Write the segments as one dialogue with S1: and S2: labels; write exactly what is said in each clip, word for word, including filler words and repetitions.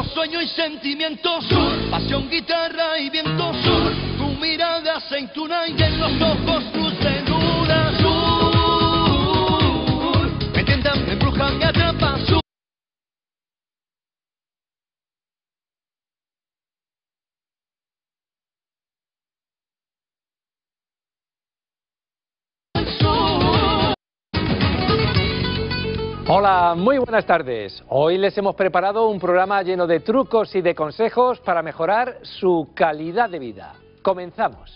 S1: sueño y sentimientos, sur, pasión, guitarra y viento, sur, tu mirada aceituna y en los ojos luz de luna, sur, me tientan, me embrujan, me atrapan, sur.
S2: Hola, muy buenas tardes. Hoy les hemos preparado un programa lleno de trucos y de consejos para mejorar su calidad de vida. Comenzamos.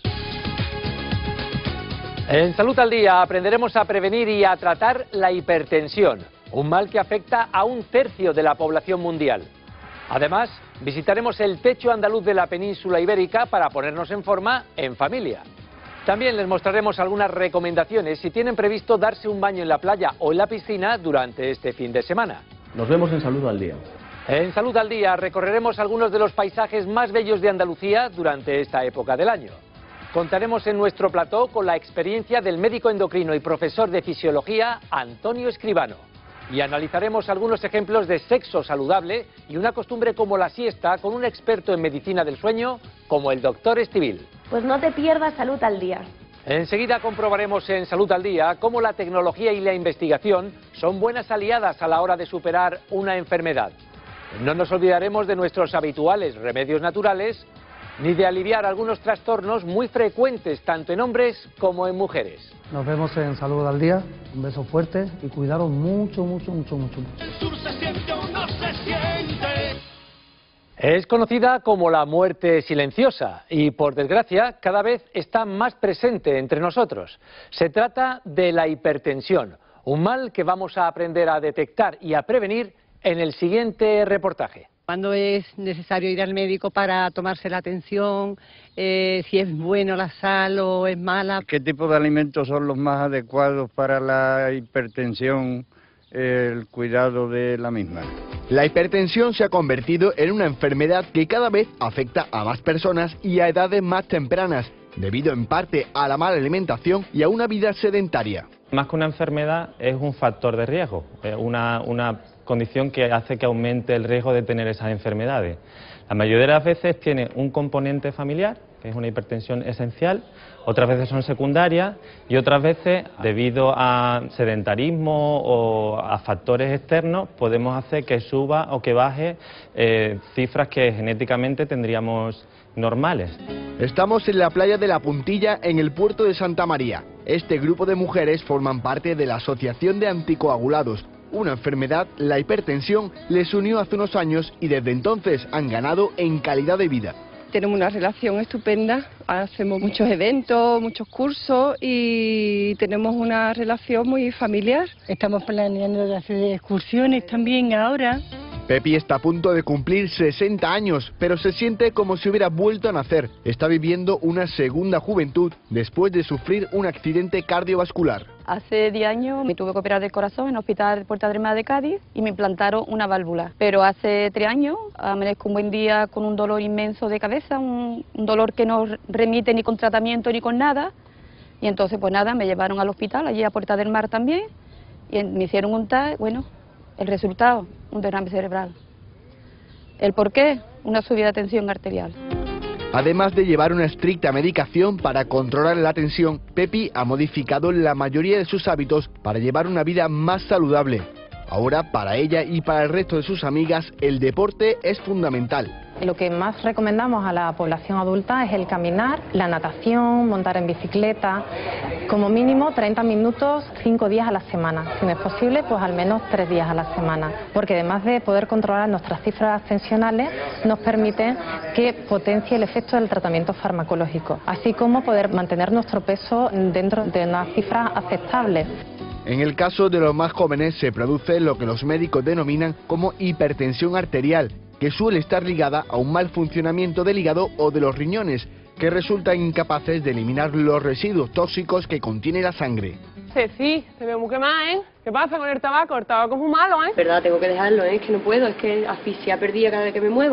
S2: En Salud al Día aprenderemos a prevenir y a tratar la hipertensión, un mal que afecta a un tercio de la población mundial. Además, visitaremos el techo andaluz de la península ibérica para ponernos en forma en familia. También les mostraremos algunas recomendaciones si tienen previsto darse un baño en la playa o en la piscina durante este fin de semana.
S3: Nos vemos en Salud al Día.
S2: En Salud al Día recorreremos algunos de los paisajes más bellos de Andalucía durante esta época del año. Contaremos en nuestro plató con la experiencia del médico endocrino y profesor de fisiología Antonio Escribano. Y analizaremos algunos ejemplos de sexo saludable y una costumbre como la siesta con un experto en medicina del sueño como el doctor Estivil.
S4: Pues no te pierdas Salud al Día.
S2: Enseguida comprobaremos en Salud al Día cómo la tecnología y la investigación son buenas aliadas a la hora de superar una enfermedad. No nos olvidaremos de nuestros habituales remedios naturales ni de aliviar algunos trastornos muy frecuentes tanto en hombres como en mujeres.
S5: Nos vemos en Salud al Día. Un beso fuerte y cuidaros mucho, mucho, mucho, mucho.
S1: El sur se siente o no se siente.
S2: Es conocida como la muerte silenciosa y, por desgracia, cada vez está más presente entre nosotros. Se trata de la hipertensión, un mal que vamos a aprender a detectar y a prevenir en el siguiente reportaje.
S6: ¿Cuándo es necesario ir al médico para tomarse la atención? Eh, si es bueno la sal o es mala.
S7: ¿Qué tipo de alimentos son los más adecuados para la hipertensión, el cuidado de la misma?
S8: La hipertensión se ha convertido en una enfermedad que cada vez afecta a más personas y a edades más tempranas, debido en parte a la mala alimentación y a una vida sedentaria.
S9: Más que una enfermedad es un factor de riesgo, una, una condición que hace que aumente el riesgo de tener esas enfermedades. La mayoría de las veces tiene un componente familiar, que es una hipertensión esencial, otras veces son secundarias y otras veces, debido a sedentarismo o a factores externos, podemos hacer que suba o que baje eh, cifras que genéticamente tendríamos normales.
S8: Estamos en la playa de La Puntilla, en el puerto de Santa María. Este grupo de mujeres forman parte de la Asociación de Anticoagulados. Una enfermedad, la hipertensión, les unió hace unos años y desde entonces han ganado en calidad de vida.
S10: Tenemos una relación estupenda, hacemos muchos eventos, muchos cursos y tenemos una relación muy familiar.
S11: Estamos planeando hacer excursiones también ahora.
S8: Pepi está a punto de cumplir sesenta años, pero se siente como si hubiera vuelto a nacer. Está viviendo una segunda juventud después de sufrir un accidente cardiovascular.
S12: Hace diez años me tuve que operar del corazón en el Hospital Puerta del Mar de Cádiz y me implantaron una válvula. Pero hace tres años amanezco un buen día con un dolor inmenso de cabeza, un, un dolor que no remite ni con tratamiento ni con nada. Y entonces pues nada, me llevaron al hospital, allí a Puerta del Mar también, y me hicieron un TAC, bueno, el resultado, un derrame cerebral. ¿El por qué? Una subida de tensión arterial.
S8: Además de llevar una estricta medicación para controlar la tensión, Pepi ha modificado la mayoría de sus hábitos para llevar una vida más saludable. Ahora, para ella y para el resto de sus amigas, el deporte es fundamental.
S13: Lo que más recomendamos a la población adulta es el caminar, la natación, montar en bicicleta, como mínimo treinta minutos, cinco días a la semana. Si no es posible, pues al menos tres días a la semana. Porque además de poder controlar nuestras cifras tensionales, nos permite que potencie el efecto del tratamiento farmacológico, así como poder mantener nuestro peso dentro de unas cifras aceptables.
S8: En el caso de los más jóvenes se produce lo que los médicos denominan como hipertensión arterial, que suele estar ligada a un mal funcionamiento del hígado o de los riñones, que resultan incapaces de eliminar los residuos tóxicos que contiene la sangre.
S14: Sí, sí, te veo muy quemada, ¿eh? ¿Qué pasa con el tabaco? El tabaco es muy malo, ¿eh?
S15: Verdad, tengo que dejarlo, ¿eh? Es que no puedo, es que asfixia perdida cada vez que me muevo.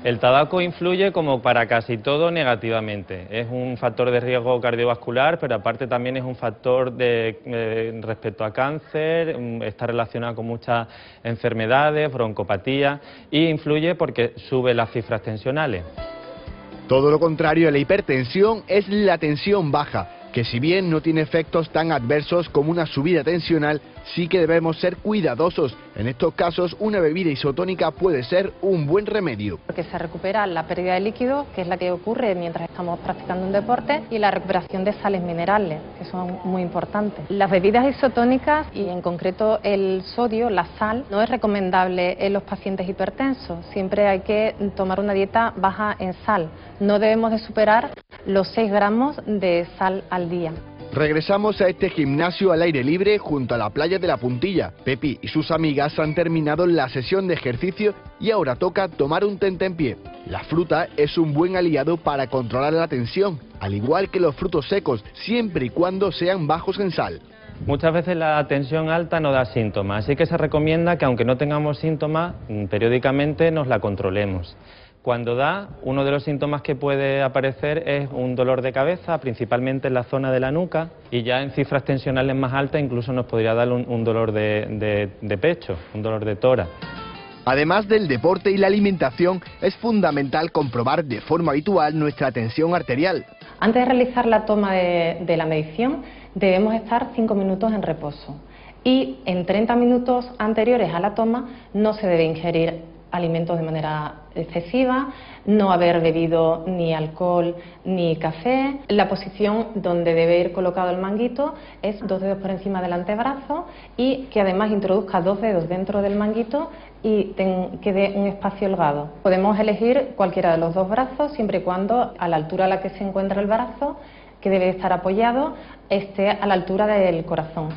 S9: El tabaco influye, como para casi todo, negativamente. Es un factor de riesgo cardiovascular, pero aparte también es un factor de, eh, respecto a cáncer, está relacionado con muchas enfermedades, broncopatía, y influye porque sube las cifras tensionales.
S8: Todo lo contrario a la hipertensión es la tensión baja, que si bien no tiene efectos tan adversos como una subida tensional, sí que debemos ser cuidadosos. En estos casos, una bebida isotónica puede ser un buen remedio.
S13: Porque se recupera la pérdida de líquido, que es la que ocurre mientras estamos practicando un deporte, y la recuperación de sales minerales, que son muy importantes. Las bebidas isotónicas, y en concreto el sodio, la sal, no es recomendable en los pacientes hipertensos. Siempre hay que tomar una dieta baja en sal. No debemos de superar los seis gramos de sal al día.
S8: Regresamos a este gimnasio al aire libre junto a la playa de la Puntilla. Pepi y sus amigas han terminado la sesión de ejercicio y ahora toca tomar un tentempié. La fruta es un buen aliado para controlar la tensión, al igual que los frutos secos, siempre y cuando sean bajos en sal.
S9: Muchas veces la tensión alta no da síntomas, así que se recomienda que aunque no tengamos síntomas, periódicamente nos la controlemos. Cuando da, uno de los síntomas que puede aparecer es un dolor de cabeza, principalmente en la zona de la nuca, y ya en cifras tensionales más altas incluso nos podría dar un, un dolor de, de, de pecho, un dolor de tórax.
S8: Además del deporte y la alimentación, es fundamental comprobar de forma habitual nuestra tensión arterial.
S13: Antes de realizar la toma de, de la medición, debemos estar cinco minutos en reposo. Y en treinta minutos anteriores a la toma no se debe ingerir alimentos de manera excesiva, no haber bebido ni alcohol ni café. La posición donde debe ir colocado el manguito es dos dedos por encima del antebrazo y que además introduzca dos dedos dentro del manguito y ten, que dé un espacio holgado. Podemos elegir cualquiera de los dos brazos siempre y cuando a la altura a la que se encuentra el brazo, que debe estar apoyado, esté a la altura del corazón.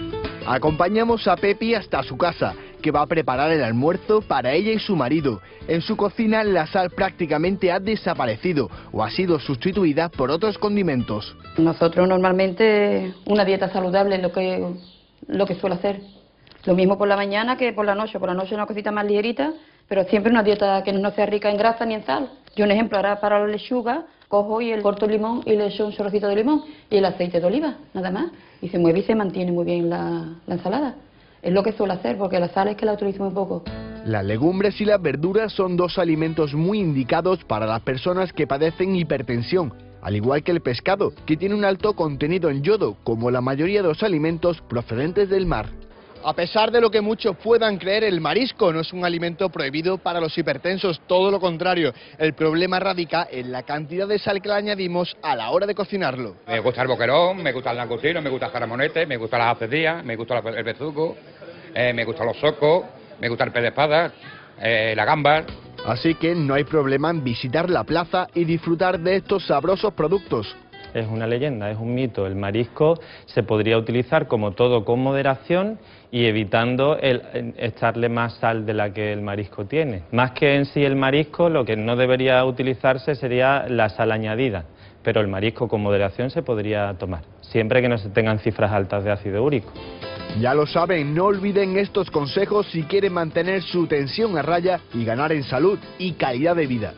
S8: Acompañamos a Pepi hasta su casa, que va a preparar el almuerzo para ella y su marido. En su cocina la sal prácticamente ha desaparecido o ha sido sustituida por otros condimentos.
S12: Nosotros normalmente una dieta saludable es lo que, lo que suelo hacer. Lo mismo por la mañana que por la noche. Por la noche una cosita más ligerita, pero siempre una dieta que no sea rica en grasa ni en sal. Yo un ejemplo, ahora para la lechuga, cojo y el corto limón y le echo un chorrocito de limón y el aceite de oliva, nada más. Y se mueve y se mantiene muy bien la, la ensalada. Es lo que suelo hacer, porque la sal es que la utilizo muy poco.
S8: Las legumbres y las verduras son dos alimentos muy indicados para las personas que padecen hipertensión, al igual que el pescado, que tiene un alto contenido en yodo, como la mayoría de los alimentos procedentes del mar. A pesar de lo que muchos puedan creer, el marisco no es un alimento prohibido para los hipertensos, todo lo contrario. El problema radica en la cantidad de sal que le añadimos a la hora de cocinarlo.
S3: Me gusta el boquerón, me gusta el langostino, me gusta el jaramonete, me gusta las acedías, me gusta el bezuco, eh, me gustan los socos, me gusta el pez de espada, eh, la gamba.
S8: Así que no hay problema en visitar la plaza y disfrutar de estos sabrosos productos.
S9: Es una leyenda, es un mito. El marisco se podría utilizar como todo con moderación y evitando el, el echarle más sal de la que el marisco tiene. Más que en sí el marisco, lo que no debería utilizarse sería la sal añadida, pero el marisco con moderación se podría tomar, siempre que no se tengan cifras altas de ácido úrico.
S8: Ya lo saben, no olviden estos consejos si quieren mantener su tensión a raya y ganar en salud y calidad de vida.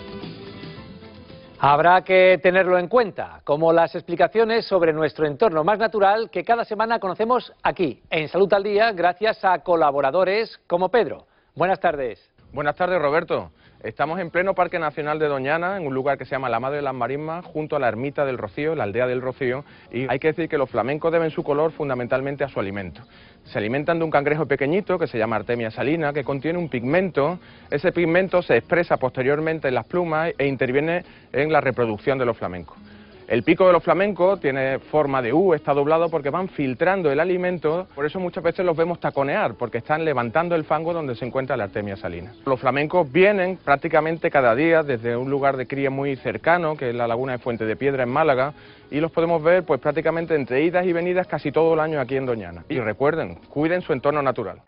S2: Habrá que tenerlo en cuenta, como las explicaciones sobre nuestro entorno más natural que cada semana conocemos aquí, en Salud al Día, gracias a colaboradores como Pedro. Buenas tardes.
S15: Buenas tardes, Roberto. Estamos en pleno Parque Nacional de Doñana, en un lugar que se llama La Madre de las Marismas, junto a la Ermita del Rocío, la aldea del Rocío, y hay que decir que los flamencos deben su color fundamentalmente a su alimento. Se alimentan de un cangrejo pequeñito que se llama Artemia salina, que contiene un pigmento. Ese pigmento se expresa posteriormente en las plumas e interviene en la reproducción de los flamencos. El pico de los flamencos tiene forma de U, está doblado porque van filtrando el alimento, por eso muchas veces los vemos taconear, porque están levantando el fango donde se encuentra la Artemia salina. Los flamencos vienen prácticamente cada día desde un lugar de cría muy cercano, que es la laguna de Fuente de Piedra en Málaga, y los podemos ver pues prácticamente entre idas y venidas casi todo el año aquí en Doñana. Y recuerden, cuiden su entorno natural.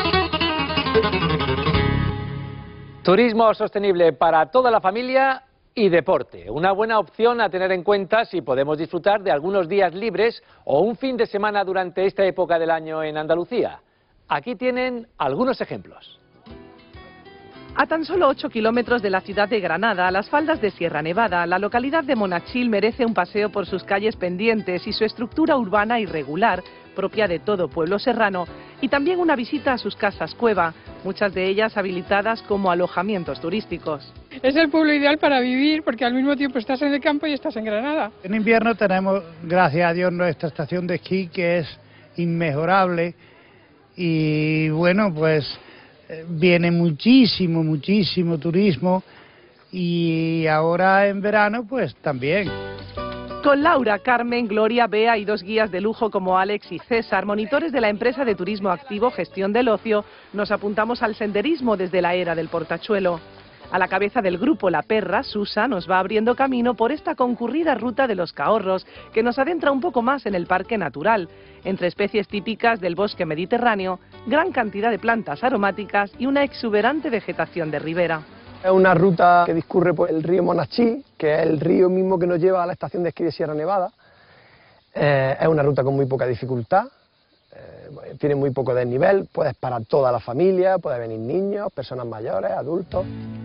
S2: Turismo sostenible para toda la familia y deporte. Una buena opción a tener en cuenta si podemos disfrutar de algunos días libres o un fin de semana durante esta época del año en Andalucía. Aquí tienen algunos ejemplos.
S16: A tan solo ocho kilómetros de la ciudad de Granada, a las faldas de Sierra Nevada, la localidad de Monachil merece un paseo por sus calles pendientes y su estructura urbana irregular, propia de todo pueblo serrano, y también una visita a sus casas cueva, muchas de ellas habilitadas como alojamientos turísticos.
S17: Es el pueblo ideal para vivir porque al mismo tiempo estás en el campo y estás en Granada.
S18: En invierno tenemos, gracias a Dios, nuestra estación de esquí que es inmejorable y bueno, pues viene muchísimo, muchísimo turismo y ahora en verano pues también.
S16: Con Laura, Carmen, Gloria, Bea y dos guías de lujo como Alex y César, monitores de la empresa de turismo activo Gestión del Ocio, nos apuntamos al senderismo desde la era del Portachuelo. A la cabeza del grupo La Perra, Susa nos va abriendo camino por esta concurrida ruta de los Cahorros, que nos adentra un poco más en el parque natural, entre especies típicas del bosque mediterráneo, gran cantidad de plantas aromáticas y una exuberante vegetación de ribera.
S19: Es una ruta que discurre por el río Monachil, que es el río mismo que nos lleva a la estación de esquí de Sierra Nevada. Eh, es una ruta con muy poca dificultad, eh, tiene muy poco desnivel, puedes parar toda la familia, puede venir niños, personas mayores, adultos.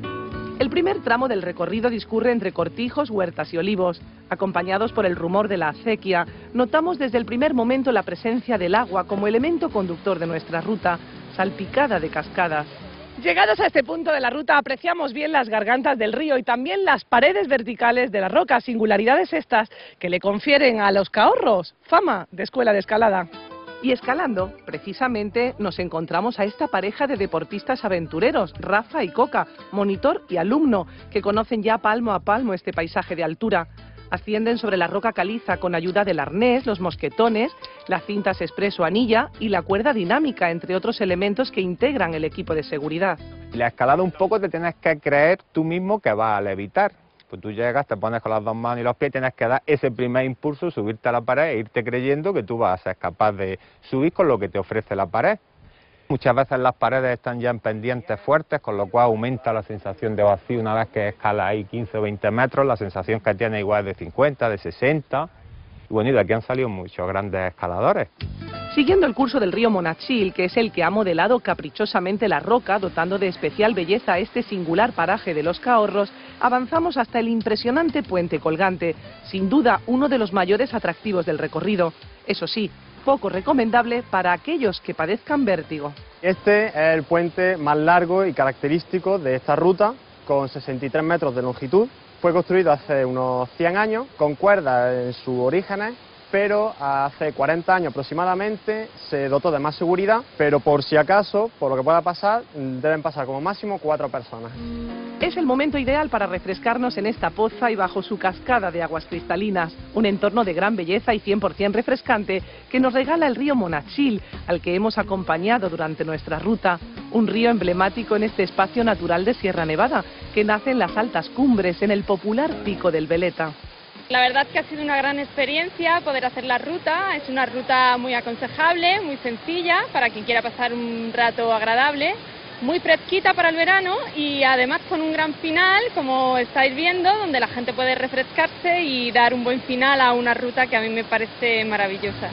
S16: El primer tramo del recorrido discurre entre cortijos, huertas y olivos. Acompañados por el rumor de la acequia, notamos desde el primer momento la presencia del agua como elemento conductor de nuestra ruta, salpicada de cascadas. Llegados a este punto de la ruta apreciamos bien las gargantas del río y también las paredes verticales de las rocas, singularidades estas que le confieren a los Cahorros fama de escuela de escalada. Y escalando, precisamente, nos encontramos a esta pareja de deportistas aventureros, Rafa y Coca, monitor y alumno, que conocen ya palmo a palmo este paisaje de altura. Ascienden sobre la roca caliza con ayuda del arnés, los mosquetones, las cintas expreso anilla y la cuerda dinámica, entre otros elementos que integran el equipo de seguridad.
S15: La escalada un poco te tienes que creer tú mismo que vas a levitar. Pues tú llegas, te pones con las dos manos y los pies, tienes que dar ese primer impulso, subirte a la pared e irte creyendo que tú vas a ser capaz de subir con lo que te ofrece la pared. Muchas veces las paredes están ya en pendientes fuertes, con lo cual aumenta la sensación de vacío una vez que escalas ahí quince o veinte metros, la sensación que tiene igual es de cincuenta, de sesenta, y bueno, y de aquí han salido muchos grandes escaladores.
S16: Siguiendo el curso del río Monachil, que es el que ha modelado caprichosamente la roca, dotando de especial belleza a este singular paraje de los Cahorros, avanzamos hasta el impresionante puente colgante, sin duda uno de los mayores atractivos del recorrido. Eso sí, poco recomendable para aquellos que padezcan vértigo.
S20: Este es el puente más largo y característico de esta ruta, con sesenta y tres metros de longitud. Fue construido hace unos cien años, con cuerdas en sus orígenes, pero hace cuarenta años aproximadamente se dotó de más seguridad, pero por si acaso, por lo que pueda pasar, deben pasar como máximo cuatro personas.
S16: Es el momento ideal para refrescarnos en esta poza y bajo su cascada de aguas cristalinas, un entorno de gran belleza y cien por cien refrescante que nos regala el río Monachil, al que hemos acompañado durante nuestra ruta, un río emblemático en este espacio natural de Sierra Nevada, que nace en las altas cumbres, en el popular Pico del Veleta.
S21: La verdad que ha sido una gran experiencia poder hacer la ruta, es una ruta muy aconsejable, muy sencilla para quien quiera pasar un rato agradable, muy fresquita para el verano y además con un gran final, como estáis viendo, donde la gente puede refrescarse y dar un buen final a una ruta que a mí me parece maravillosa.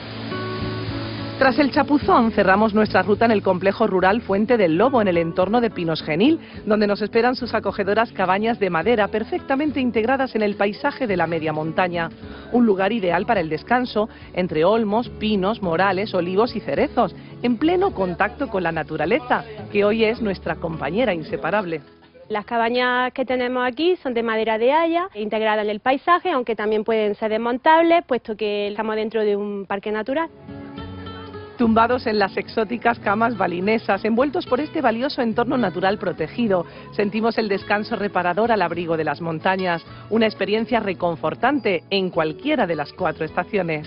S16: Tras el chapuzón, cerramos nuestra ruta en el complejo rural Fuente del Lobo, en el entorno de Pinos Genil, donde nos esperan sus acogedoras cabañas de madera perfectamente integradas en el paisaje de la media montaña. Un lugar ideal para el descanso, entre olmos, pinos, morales, olivos y cerezos, en pleno contacto con la naturaleza, que hoy es nuestra compañera inseparable.
S22: Las cabañas que tenemos aquí son de madera de haya, integrada en el paisaje, aunque también pueden ser desmontables, puesto que estamos dentro de un parque natural.
S16: Tumbados en las exóticas camas balinesas, envueltos por este valioso entorno natural protegido, sentimos el descanso reparador al abrigo de las montañas, una experiencia reconfortante en cualquiera de las cuatro estaciones.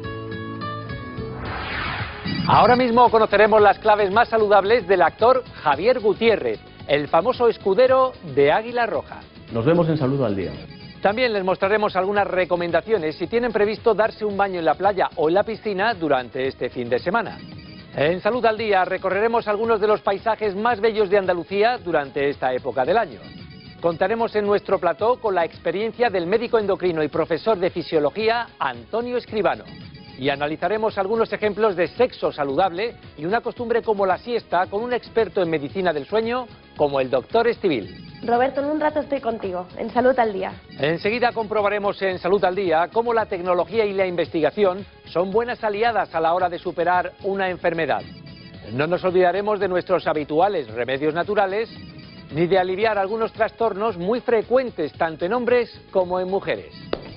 S2: Ahora mismo conoceremos las claves más saludables del actor Javier Gutiérrez, el famoso escudero de Águila Roja.
S23: Nos vemos en Salud al Día.
S2: También les mostraremos algunas recomendaciones si tienen previsto darse un baño en la playa o en la piscina durante este fin de semana. En Salud al Día recorreremos algunos de los paisajes más bellos de Andalucía durante esta época del año. Contaremos en nuestro plató con la experiencia del médico endocrino y profesor de fisiología Antonio Escribano. y analizaremos algunos ejemplos de sexo saludable y una costumbre como la siesta con un experto en medicina del sueño como el doctor Estivil.
S4: Roberto, en un rato estoy contigo, en Salud al Día.
S2: Enseguida comprobaremos en Salud al Día cómo la tecnología y la investigación son buenas aliadas a la hora de superar una enfermedad. No nos olvidaremos de nuestros habituales remedios naturales, ni de aliviar algunos trastornos muy frecuentes tanto en hombres como en mujeres.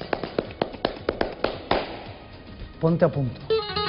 S5: Ponte a punto.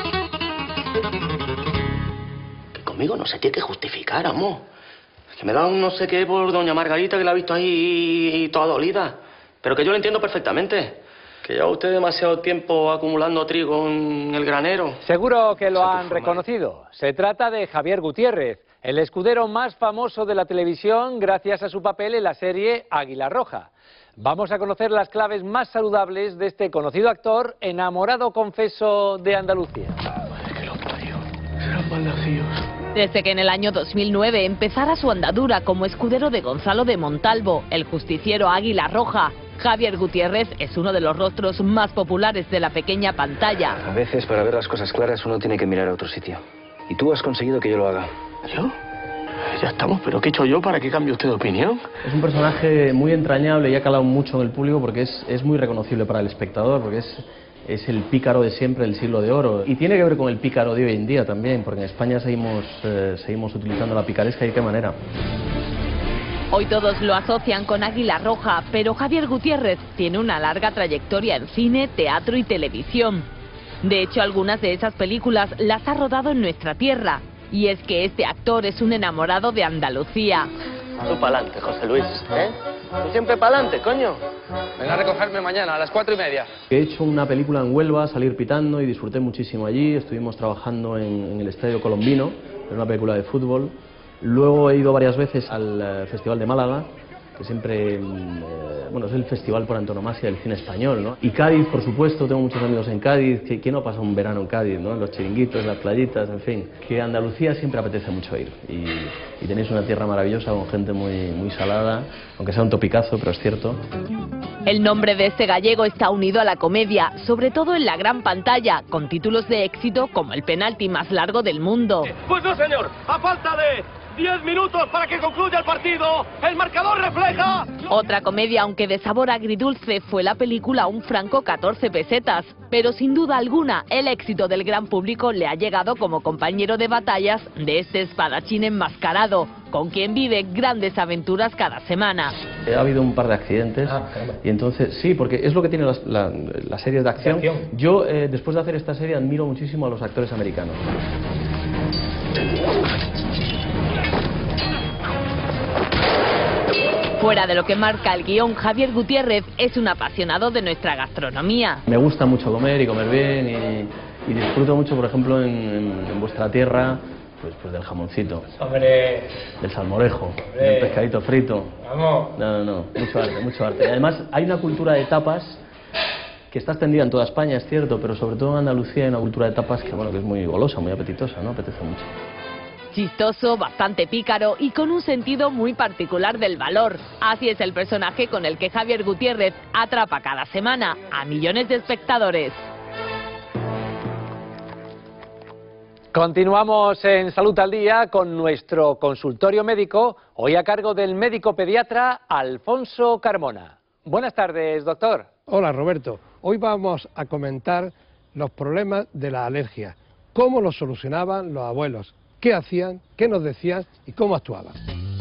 S23: Que conmigo no se tiene que justificar, amor. Que me da un no sé qué por doña Margarita, que la ha visto ahí toda dolida. Pero que yo lo entiendo perfectamente. Que lleva usted demasiado tiempo acumulando trigo en el granero.
S2: Seguro que lo han reconocido. Se trata de Javier Gutiérrez, el escudero más famoso de la televisión gracias a su papel en la serie Águila Roja. Vamos a conocer las claves más saludables de este conocido actor enamorado confeso de Andalucía.
S23: Madre que lo parió. Serán malnacidos.
S24: Desde que en el año dos mil nueve empezara su andadura como escudero de Gonzalo de Montalvo, el justiciero Águila Roja, Javier Gutiérrez es uno de los rostros más populares de la pequeña pantalla.
S25: A veces, para ver las cosas claras, uno tiene que mirar a otro sitio. Y tú has conseguido que yo lo haga.
S23: ¿Yo? Ya estamos, pero ¿qué he hecho yo para que cambie usted de opinión?
S26: Es un personaje muy entrañable y ha calado mucho en el público porque es, es muy reconocible para el espectador, porque es, es el pícaro de siempre, el siglo de oro. Y tiene que ver con el pícaro de hoy en día también, porque en España seguimos, eh, seguimos utilizando la picaresca y de qué manera.
S24: Hoy todos lo asocian con Águila Roja, pero Javier Gutiérrez tiene una larga trayectoria en cine, teatro y televisión. De hecho, algunas de esas películas las ha rodado en nuestra tierra. Y es que este actor es un enamorado de Andalucía.
S23: Tú pa'lante, José Luis, ¿eh? Tú siempre pa'lante, coño. Ven a recogerme mañana a las cuatro y media.
S26: He hecho una película en Huelva, Salir pitando, y disfruté muchísimo allí. Estuvimos trabajando en, en el Estadio Colombino, en una película de fútbol. Luego he ido varias veces al uh, Festival de Málaga, que siempre, eh, bueno, es el festival por antonomasia del cine español, ¿no? Y Cádiz, por supuesto, tengo muchos amigos en Cádiz. ¿Quién no pasa un verano en Cádiz, no? En los chiringuitos, las playitas, en fin. Que Andalucía siempre apetece mucho ir. Y, y tenéis una tierra maravillosa con gente muy, muy salada, aunque sea un topicazo, pero es cierto.
S24: El nombre de este gallego está unido a la comedia, sobre todo en la gran pantalla, con títulos de éxito como El penalti más largo del mundo.
S1: Pues no, señor, a falta de diez minutos para que concluya el partido, el marcador refleja...
S24: Otra comedia, aunque de sabor agridulce, fue la película Un franco catorce pesetas. Pero sin duda alguna, el éxito del gran público le ha llegado como compañero de batallas de este espadachín enmascarado, con quien vive grandes aventuras cada semana.
S26: Ha habido un par de accidentes, ah, y entonces, sí, porque es lo que tienen las, la, las series de acción. ¿De acción? Yo, eh, después de hacer esta serie, admiro muchísimo a los actores americanos.
S24: Fuera de lo que marca el guión, Javier Gutiérrez es un apasionado de nuestra gastronomía.
S26: Me gusta mucho comer y comer bien, y, y disfruto mucho, por ejemplo, en, en, en vuestra tierra, pues, pues del jamoncito,
S1: ¡Hombre!
S26: Del salmorejo,
S1: ¡Hombre!
S26: del pescadito frito.
S1: ¡Vamos!
S26: No, no, no, mucho arte, mucho arte. Además, hay una cultura de tapas que está extendida en toda España, es cierto, pero sobre todo en Andalucía hay una cultura de tapas que, bueno, que es muy golosa, muy apetitosa, ¿no? Apetece mucho.
S24: Chistoso, bastante pícaro y con un sentido muy particular del valor. Así es el personaje con el que Javier Gutiérrez atrapa cada semana a millones de espectadores.
S2: Continuamos en Salud al Día con nuestro consultorio médico, hoy a cargo del médico pediatra Alfonso Carmona. Buenas tardes, doctor.
S27: Hola, Roberto. Hoy vamos a comentar los problemas de la alergia, cómo los solucionaban los abuelos, qué hacían, qué nos decían y cómo actuaban.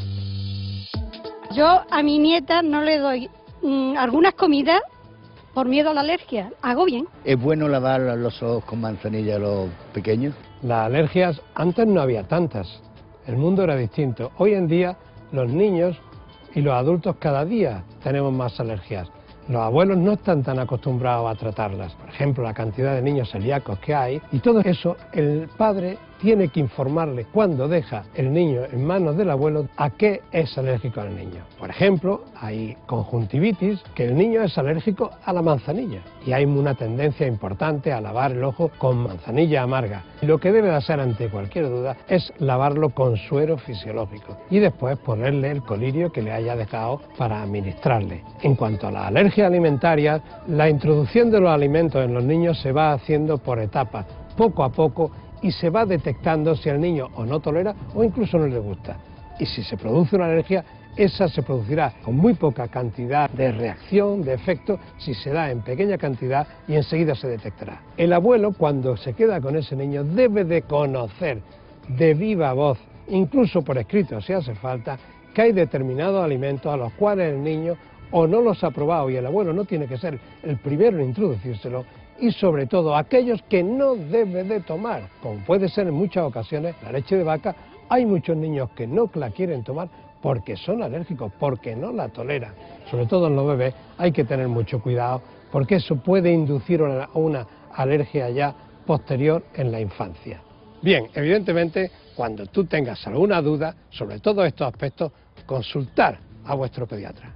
S28: Yo a mi nieta no le doy mmm, algunas comidas por miedo a la alergia. Hago bien.
S29: ¿Es bueno lavar los ojos con manzanilla a los pequeños?
S27: Las alergias antes no había tantas. El mundo era distinto. Hoy en día los niños y los adultos cada día tenemos más alergias. Los abuelos no están tan acostumbrados a tratarlas. Por ejemplo, la cantidad de niños celíacos que hay. Y todo eso el padre tiene que informarle cuando deja el niño en manos del abuelo a qué es alérgico el niño. Por ejemplo, hay conjuntivitis, que el niño es alérgico a la manzanilla y hay una tendencia importante a lavar el ojo con manzanilla amarga. Lo que debe de hacer ante cualquier duda es lavarlo con suero fisiológico y después ponerle el colirio que le haya dejado para administrarle. En cuanto a la alergia alimentaria, la introducción de los alimentos en los niños se va haciendo por etapas, poco a poco, y se va detectando si el niño o no tolera o incluso no le gusta. Y si se produce una alergia, esa se producirá con muy poca cantidad de reacción, de efecto, si se da en pequeña cantidad y enseguida se detectará. El abuelo, cuando se queda con ese niño, debe de conocer de viva voz, incluso por escrito si hace falta, que hay determinados alimentos a los cuales el niño o no los ha probado y el abuelo no tiene que ser el primero en introducírselo, y sobre todo aquellos que no debe de tomar, como puede ser en muchas ocasiones la leche de vaca. Hay muchos niños que no la quieren tomar porque son alérgicos, porque no la toleran. Sobre todo en los bebés hay que tener mucho cuidado porque eso puede inducir una, una alergia ya posterior en la infancia. Bien, evidentemente, cuando tú tengas alguna duda sobre todos estos aspectos, consultar a vuestro pediatra.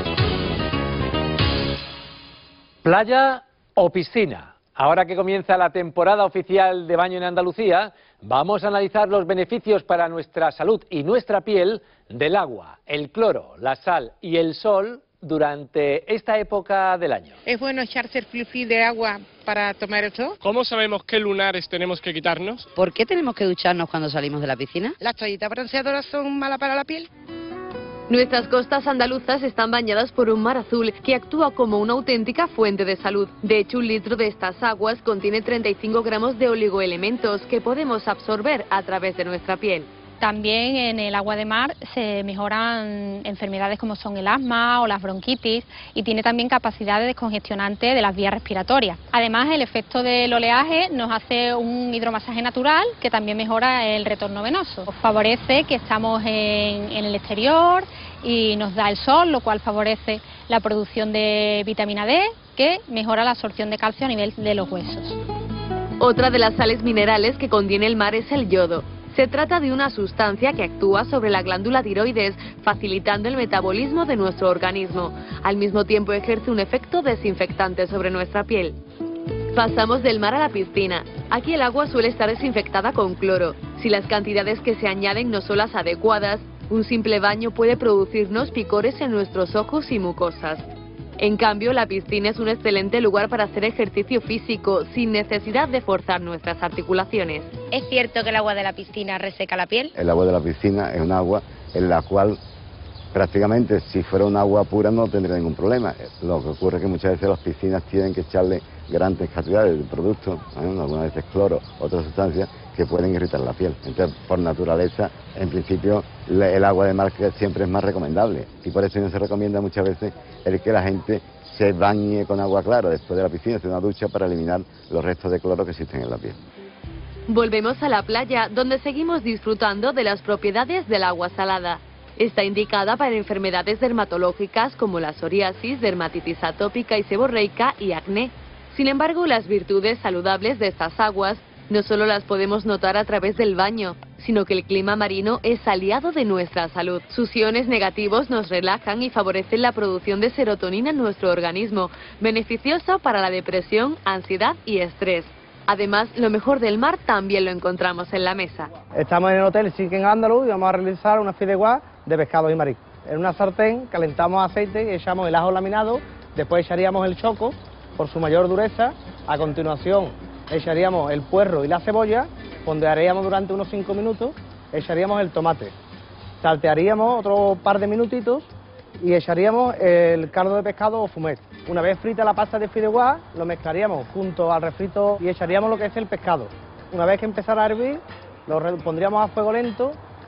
S2: Playa o piscina. Ahora que comienza la temporada oficial de baño en Andalucía, vamos a analizar los beneficios para nuestra salud y nuestra piel del agua, el cloro, la sal y el sol durante esta época del año.
S3: ¿Es bueno echarse el fluffy de agua para tomar el sol?
S6: ¿Cómo sabemos qué lunares tenemos que quitarnos?
S7: ¿Por qué tenemos que ducharnos cuando salimos de la piscina?
S3: ¿Las toallitas bronceadoras son malas para la piel?
S9: Nuestras costas andaluzas están bañadas por un mar azul que actúa como una auténtica fuente de salud. De hecho, un litro de estas aguas contiene treinta y cinco gramos de oligoelementos que podemos absorber a través de nuestra piel.
S22: También en el agua de mar se mejoran enfermedades como son el asma o las bronquitis y tiene también capacidad de descongestionante de las vías respiratorias. Además, el efecto del oleaje nos hace un hidromasaje natural que también mejora el retorno venoso. Favorece que estamos en, en el exterior y nos da el sol, lo cual favorece la producción de vitamina D, que mejora la absorción de calcio a nivel de los huesos.
S9: Otra de las sales minerales que contiene el mar es el yodo. Se trata de una sustancia que actúa sobre la glándula tiroides, facilitando el metabolismo de nuestro organismo. Al mismo tiempo ejerce un efecto desinfectante sobre nuestra piel. Pasamos del mar a la piscina. Aquí el agua suele estar desinfectada con cloro. Si las cantidades que se añaden no son las adecuadas, un simple baño puede producirnos picores en nuestros ojos y mucosas. En cambio, la piscina es un excelente lugar para hacer ejercicio físico, sin necesidad de forzar nuestras articulaciones.
S22: ¿Es cierto que el agua de la piscina reseca la piel?
S10: El agua de la piscina es un agua en la cual prácticamente si fuera un agua pura no tendría ningún problema. Lo que ocurre es que muchas veces las piscinas tienen que echarle grandes cantidades de productos, ¿eh? Algunas veces cloro, otras sustancias que pueden irritar la piel. Entonces, por naturaleza, en principio, el agua de mar siempre es más recomendable y por eso no se recomienda muchas veces el que la gente se bañe con agua clara después de la piscina, hacer una ducha para eliminar los restos de cloro que existen en la piel.
S9: Volvemos a la playa, donde seguimos disfrutando de las propiedades del agua salada. Está indicada para enfermedades dermatológicas como la psoriasis, dermatitis atópica y seborreica y acné. Sin embargo, las virtudes saludables de estas aguas no solo las podemos notar a través del baño, sino que el clima marino es aliado de nuestra salud. Sus iones negativos nos relajan y favorecen la producción de serotonina en nuestro organismo, beneficiosa para la depresión, ansiedad y estrés. Además, lo mejor del mar también lo encontramos en la mesa.
S19: Estamos en el hotel Chicken Andaluz y vamos a realizar una fideuá de pescados y mariscos. En una sartén calentamos aceite y echamos el ajo laminado, después echaríamos el choco por su mayor dureza, a continuación echaríamos el puerro y la cebolla, fondearíamos durante unos cinco minutos, echaríamos el tomate, saltearíamos otro par de minutitos y echaríamos el caldo de pescado o fumet. Una vez frita la pasta de fideuá, lo mezclaríamos junto al refrito y echaríamos lo que es el pescado. Una vez que empezara a hervir, lo pondríamos a fuego lento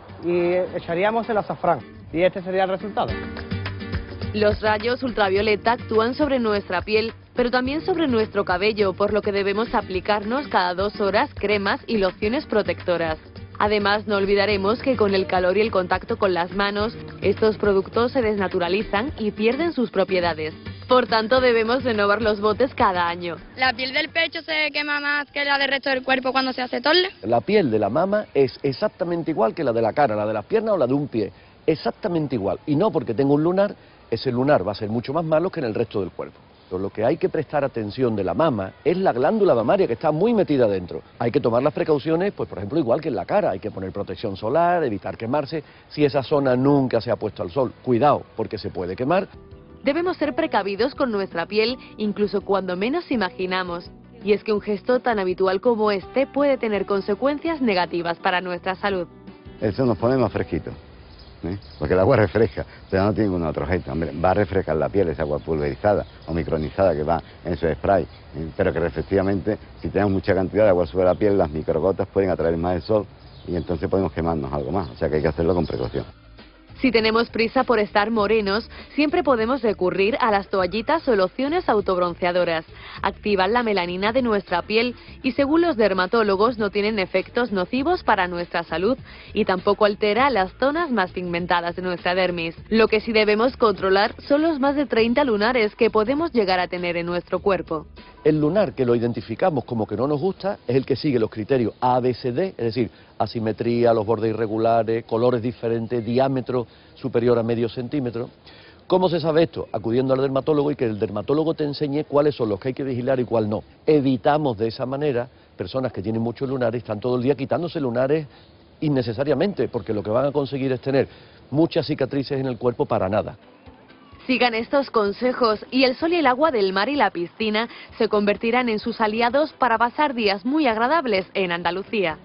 S19: y echaríamos el azafrán. Y este sería el resultado.
S9: Los rayos ultravioleta actúan sobre nuestra piel, pero también sobre nuestro cabello, por lo que debemos aplicarnos cada dos horas cremas y lociones protectoras. Además, no olvidaremos que con el calor y el contacto con las manos, estos productos se desnaturalizan y pierden sus propiedades. Por tanto, debemos renovar los botes cada año.
S8: ¿La piel del pecho se quema más que la del resto del cuerpo cuando se hace tolle?
S11: La piel de la mama es exactamente igual que la de la cara, la de las piernas o la de un pie. Exactamente igual. Y no porque tenga un lunar, ese lunar va a ser mucho más malo que en el resto del cuerpo. Pero lo que hay que prestar atención de la mama es la glándula mamaria, que está muy metida dentro. Hay que tomar las precauciones, pues por ejemplo, igual que en la cara. Hay que poner protección solar, evitar quemarse. Si esa zona nunca se ha puesto al sol, cuidado, porque se puede quemar.
S9: Debemos ser precavidos con nuestra piel, incluso cuando menos imaginamos. Y es que un gesto tan habitual como este puede tener consecuencias negativas para nuestra salud.
S10: Eso nos pone más fresquito, ¿eh? Porque el agua refresca, pero no tiene ningún otro gesto. Hombre, va a refrescar la piel, esa agua pulverizada o micronizada que va en su spray, ¿eh? Pero que efectivamente, si tenemos mucha cantidad de agua sobre la piel, las microgotas pueden atraer más el sol y entonces podemos quemarnos algo más. O sea que hay que hacerlo con precaución.
S9: Si tenemos prisa por estar morenos, siempre podemos recurrir a las toallitas o lociones autobronceadoras. Activan la melanina de nuestra piel y, según los dermatólogos, no tienen efectos nocivos para nuestra salud y tampoco altera las zonas más pigmentadas de nuestra dermis. Lo que sí debemos controlar son los más de treinta lunares que podemos llegar a tener en nuestro cuerpo.
S11: El lunar que lo identificamos como que no nos gusta es el que sigue los criterios A B C D, es decir, asimetría, los bordes irregulares, colores diferentes, diámetro superior a medio centímetro. ¿Cómo se sabe esto? Acudiendo al dermatólogo y que el dermatólogo te enseñe cuáles son los que hay que vigilar y cuál no. Evitamos de esa manera personas que tienen muchos lunares, están todo el día quitándose lunares innecesariamente, porque lo que van a conseguir es tener muchas cicatrices en el cuerpo para nada.
S9: Sigan estos consejos y el sol y el agua del mar y la piscina se convertirán en sus aliados para pasar días muy agradables en Andalucía.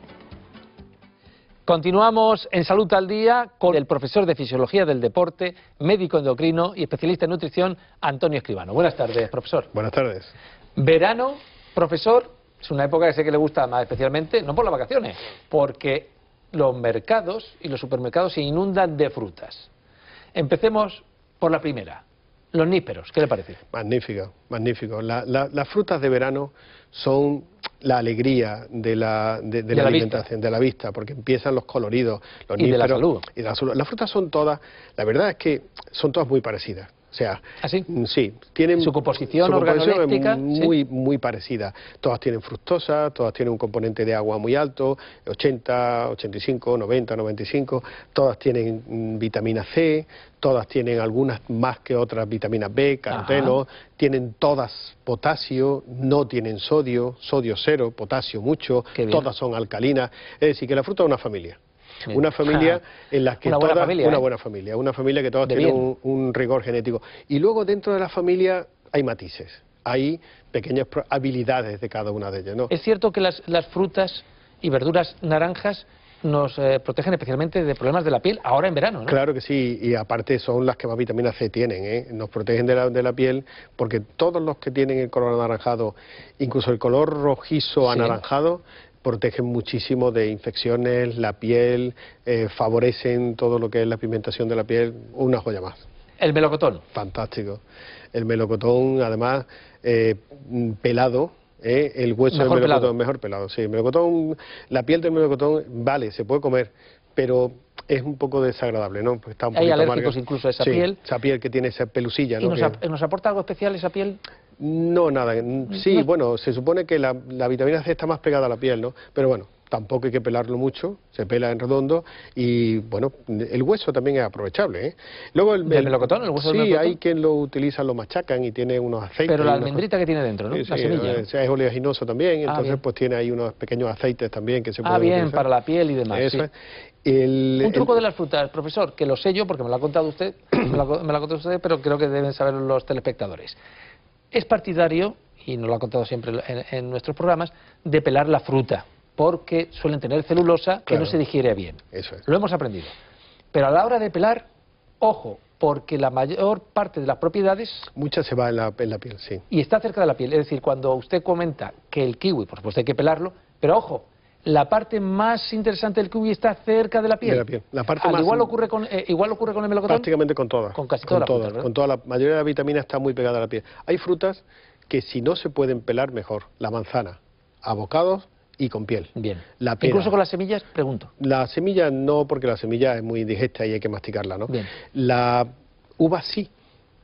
S2: Continuamos en Salud al Día con el profesor de Fisiología del Deporte, médico endocrino y especialista en nutrición, Antonio Escribano. Buenas tardes, profesor.
S27: Buenas tardes.
S2: Verano, profesor, es una época que sé que le gusta más especialmente, no por las vacaciones, porque los mercados y los supermercados se inundan de frutas. Empecemos por la primera, los nísperos, ¿qué le parece?
S27: Magnífico, magnífico. La, la, las frutas de verano son la alegría de la, de, de
S2: de
S27: la
S2: la
S27: alimentación,
S2: vista.
S27: de la vista, porque empiezan los coloridos, los
S2: Y de la
S27: nísperos,
S2: salud.
S27: y de la salud. Las frutas son todas, la verdad es que son todas muy parecidas. O sea,
S2: ¿así?
S27: Sí, tienen
S2: Su composición
S27: su composición
S2: organoléctica,
S27: es muy, muy parecida. Todas tienen fructosa, todas tienen un componente de agua muy alto, ochenta, ochenta y cinco, noventa, noventa y cinco, todas tienen mm, vitamina C, todas tienen algunas más que otras vitaminas B, caroteno,
S2: Ajá.
S27: tienen todas potasio, no tienen sodio, sodio cero, potasio mucho,
S2: Qué bien.
S27: todas son alcalinas, es decir, que la fruta es una familia.
S2: Bien.
S27: Una familia en la que
S2: Una buena
S27: todas,
S2: familia,
S27: una
S2: ¿eh?
S27: buena familia, una familia que todas
S2: De
S27: tienen
S2: bien.
S27: un, un rigor genético. Y luego dentro de la familia hay matices, hay pequeñas pro- habilidades de cada una de ellas, ¿no?
S2: ¿Es cierto que las, las frutas y verduras naranjas nos eh, protegen especialmente de problemas de la piel ahora en verano, ¿no?
S27: Claro que sí, y aparte son las que más vitamina C tienen, ¿eh? Nos protegen de la, de la piel, porque todos los que tienen el color anaranjado, incluso el color rojizo
S2: Sí.
S27: anaranjado, protegen muchísimo de infecciones, la piel, eh, favorecen todo lo que es la pigmentación de la piel, una joya más.
S2: El melocotón.
S27: Fantástico. El melocotón, además, eh, mm, pelado, ¿eh? El hueso
S2: Mejor
S27: del melocotón,
S2: pelado.
S27: mejor pelado, sí. El melocotón, la piel del melocotón, vale, se puede comer, pero es un poco desagradable, ¿no? Pues está un
S2: Hay
S27: poquito
S2: alérgicos
S27: amarga.
S2: incluso a esa
S27: Sí,
S2: piel.
S27: esa piel que tiene esa pelusilla,
S2: ¿Y
S27: ¿no?
S2: nos,
S27: Que-
S2: ap- nos aporta algo especial esa piel?
S27: No, nada. mm, Sí,
S2: No.
S27: bueno, se supone que la, la vitamina C está más pegada a la piel, ¿no? Pero bueno, tampoco hay que pelarlo mucho, se pela en redondo y, bueno, el hueso también es aprovechable, ¿eh? Luego el,
S2: ¿Del melocotón, el hueso del
S27: Sí,
S2: melocotón?
S27: hay quien lo utiliza, lo machacan y tiene unos aceites.
S2: Pero la
S27: y unas
S2: almendrita que tiene dentro, ¿no?
S27: cosas.
S2: La
S27: Sí,
S2: semilla.
S27: sí, es oleaginoso también,
S2: Ah,
S27: entonces
S2: bien.
S27: pues tiene ahí unos pequeños aceites también que se pueden
S2: Ah, bien,
S27: utilizar.
S2: para la piel y demás.
S27: Eso
S2: sí.
S27: es. El-
S2: Un truco
S27: el-
S2: de las frutas, profesor, que lo sé yo porque me lo ha contado usted, me lo, ha- me lo ha contado usted, pero creo que deben saber los telespectadores. Es partidario, y nos lo ha contado siempre en, en nuestros programas, de pelar la fruta, porque suelen tener celulosa que
S27: Claro.
S2: no se digiere bien.
S27: Eso es.
S2: Lo hemos aprendido. Pero a la hora de pelar, ojo, porque la mayor parte de las propiedades
S27: Mucha se va en la, en la piel, sí.
S2: y está cerca de la piel. Es decir, cuando usted comenta que el kiwi, por supuesto hay que pelarlo, pero ojo, la parte más interesante del kiwi está cerca de la piel.
S27: De la piel. La parte
S2: Al
S27: más-
S2: igual ocurre con eh, igual ocurre con el melocotón.
S27: Prácticamente con todas.
S2: Con casi
S27: con
S2: todas las
S27: todas,
S2: frutas, ¿verdad?
S27: con toda la mayoría de la vitamina está muy pegada a la piel. Hay frutas que si no se pueden pelar, mejor. La manzana, abocados y con piel.
S2: Bien.
S27: La pera.
S2: Incluso con las semillas, pregunto.
S27: La semilla no, porque la semilla es muy indigesta y hay que masticarla, ¿no?
S2: Bien.
S27: La uva sí.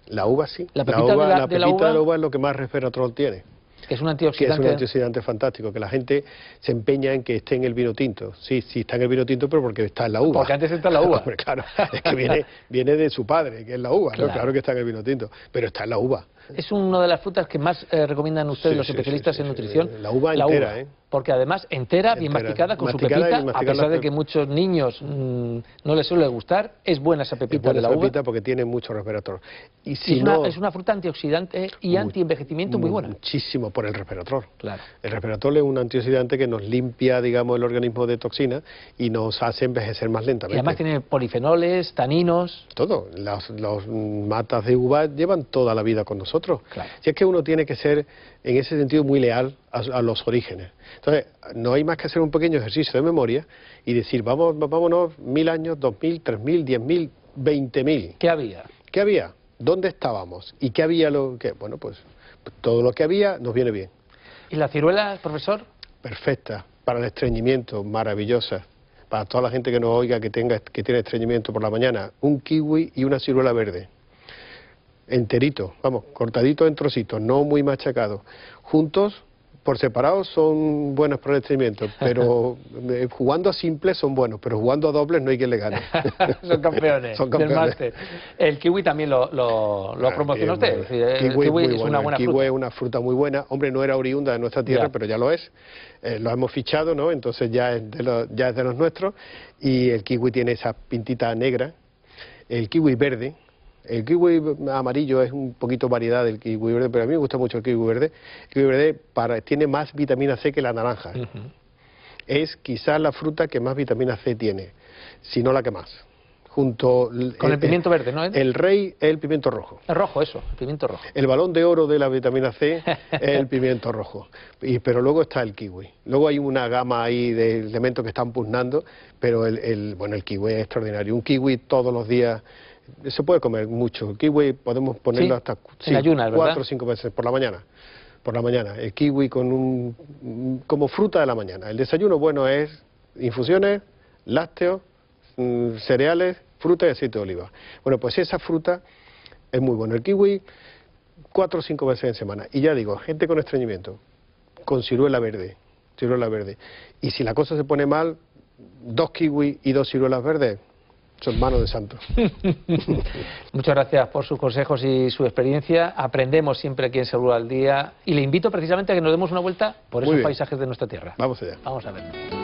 S12: La uva sí.
S2: La pepita,
S12: uva,
S2: de, la,
S12: la
S2: de la
S12: pepita
S2: uva...
S12: de la uva es lo que más resveratrol tiene.
S2: Que es un antioxidante.
S12: Que es un antioxidante fantástico, que la gente se empeña en que esté en el vino tinto. Sí, sí está en el vino tinto, pero porque está en la uva.
S2: Porque antes está en la uva.
S12: Hombre, claro, es que viene, viene de su padre, que es la uva, claro. ¿no? Claro que está en el vino tinto, pero está en la uva.
S2: Es una de las frutas que más eh, recomiendan ustedes sí, los especialistas sí, sí, en nutrición.
S12: Sí. La uva la entera,
S2: uva,
S12: ¿eh?
S2: Porque además entera, bien entera. masticada, con masticada su pepita, a pesar de que muchos niños mmm, no les suele gustar, es buena esa pepita es buena
S12: de la
S2: esa
S12: uva. Pepita porque tiene mucho resveratrol.
S2: Y si es, no, una, es una fruta antioxidante y antienvejecimiento muy buena.
S12: Muchísimo por el resveratrol.
S2: Claro.
S12: El resveratrol es un antioxidante que nos limpia, digamos, el organismo de toxinas y nos hace envejecer más lentamente.
S2: Y además tiene polifenoles, taninos...
S12: Todo. Las los matas de uva llevan toda la vida con nosotros.
S2: Claro.
S12: Si es que uno tiene que ser, en ese sentido, muy leal a, a los orígenes. Entonces, no hay más que hacer un pequeño ejercicio de memoria y decir, vamos, vámonos mil años, dos mil, tres mil, diez mil, veinte mil.
S2: ¿Qué había?
S12: ¿Qué había? ¿Dónde estábamos? ¿Y qué había? Lo que Bueno, pues todo lo que había nos viene bien.
S2: ¿Y la ciruela, profesor?
S12: Perfecta. Para el estreñimiento, maravillosa. Para toda la gente que nos oiga que tenga que tiene estreñimiento por la mañana, un kiwi y una ciruela verde. Enterito, vamos, cortadito en trocitos, no muy machacado. Juntos, por separado, son buenos para el estreñimiento, pero eh, jugando a simples son buenos, pero jugando a dobles no hay quien le gane.
S2: Son campeones,
S12: son campeones.
S2: Del máster. El kiwi también lo, lo, lo ah, promociona usted. Es decir, el
S12: kiwi,
S2: kiwi es
S12: bueno.
S2: una buena
S12: el kiwi
S2: fruta.
S12: es una fruta muy buena. Hombre, no era oriunda de nuestra tierra,
S2: ya.
S12: pero ya lo es. Eh, lo hemos fichado, ¿no? Entonces ya es, de lo, ya es de los nuestros. Y el kiwi tiene esa pintita negra. El kiwi verde. El kiwi amarillo es un poquito variedad del kiwi verde, pero a mí me gusta mucho el kiwi verde. El kiwi verde para, tiene más vitamina C que la naranja. Uh-huh. Es quizás la fruta que más vitamina C tiene, si no la que más. Junto
S2: con el, el pimiento verde, ¿no?
S12: El rey es el pimiento rojo.
S2: El rojo, eso, el pimiento rojo.
S12: El balón de oro de la vitamina C es el pimiento rojo. Y, pero luego está el kiwi. Luego hay una gama ahí de elementos que están pugnando, pero el, el, bueno, el kiwi es extraordinario. Un kiwi todos los días... Se puede comer mucho. El kiwi podemos ponerlo
S2: ¿Sí?
S12: hasta
S2: sí, ayunas,
S12: cuatro o cinco veces por la mañana. Por la mañana. El kiwi con un, como fruta de la mañana. El desayuno bueno es infusiones, lácteos, mmm, cereales, fruta y aceite de oliva. Bueno, pues esa fruta es muy bueno. El kiwi cuatro o cinco veces en semana. Y ya digo, gente con estreñimiento, con ciruela verde, ciruela verde. Y si la cosa se pone mal, dos kiwi y dos ciruelas verdes, son manos de santo.
S2: Muchas gracias por sus consejos y su experiencia. Aprendemos siempre aquí en Salud al Día. Y le invito precisamente a que nos demos una vuelta por esos paisajes de nuestra tierra.
S12: Vamos allá.
S2: Vamos a ver.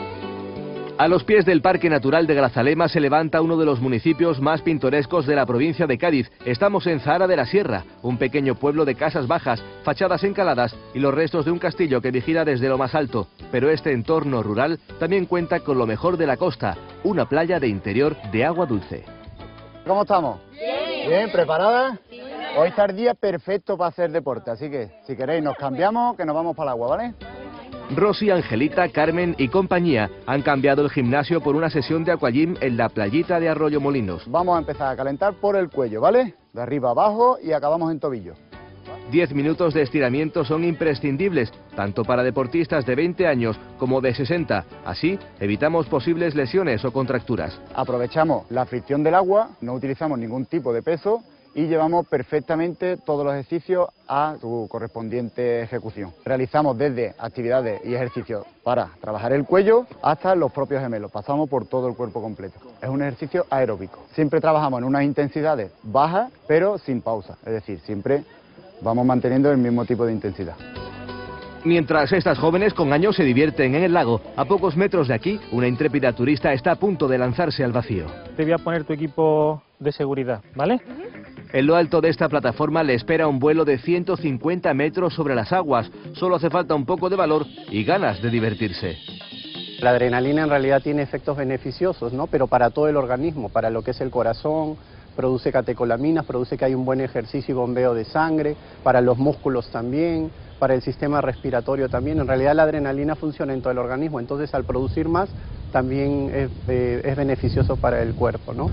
S13: A los pies del Parque Natural de Grazalema se levanta uno de los municipios más pintorescos de la provincia de Cádiz. Estamos en Zahara de la Sierra, un pequeño pueblo de casas bajas, fachadas encaladas y los restos de un castillo que vigila desde lo más alto. Pero este entorno rural también cuenta con lo mejor de la costa, una playa de interior de agua dulce.
S14: ¿Cómo estamos? Bien. ¿Bien? ¿Preparadas? Sí. Hoy está el día perfecto para hacer deporte, así que si queréis nos cambiamos, que nos vamos para el agua, ¿vale?
S13: Rosy, Angelita, Carmen y compañía han cambiado el gimnasio por una sesión de aquagym en la playita de Arroyo Molinos.
S14: Vamos a empezar a calentar por el cuello, ¿vale? De arriba abajo y acabamos en tobillo.
S13: Diez minutos de estiramiento son imprescindibles, tanto para deportistas de veinte años como de sesenta. Así, evitamos posibles lesiones o contracturas.
S14: Aprovechamos la fricción del agua, no utilizamos ningún tipo de peso y llevamos perfectamente todos los ejercicios a su correspondiente ejecución. Realizamos desde actividades y ejercicios para trabajar el cuello hasta los propios gemelos. Pasamos por todo el cuerpo completo. Es un ejercicio aeróbico. Siempre trabajamos en unas intensidades bajas, pero sin pausa. Es decir, siempre vamos manteniendo el mismo tipo de intensidad.
S13: Mientras estas jóvenes con años se divierten en el lago, a pocos metros de aquí, una intrépida turista está a punto de lanzarse al vacío.
S15: Te voy a poner tu equipo de seguridad, ¿vale?
S13: En lo alto de esta plataforma le espera un vuelo de ciento cincuenta metros sobre las aguas. Solo hace falta un poco de valor y ganas de divertirse.
S16: La adrenalina en realidad tiene efectos beneficiosos, ¿no? Pero para todo el organismo, para lo que es el corazón, produce catecolaminas, produce que hay un buen ejercicio y bombeo de sangre, para los músculos también, para el sistema respiratorio también. En realidad la adrenalina funciona en todo el organismo, entonces al producir más también es, eh, es beneficioso para el cuerpo, ¿no?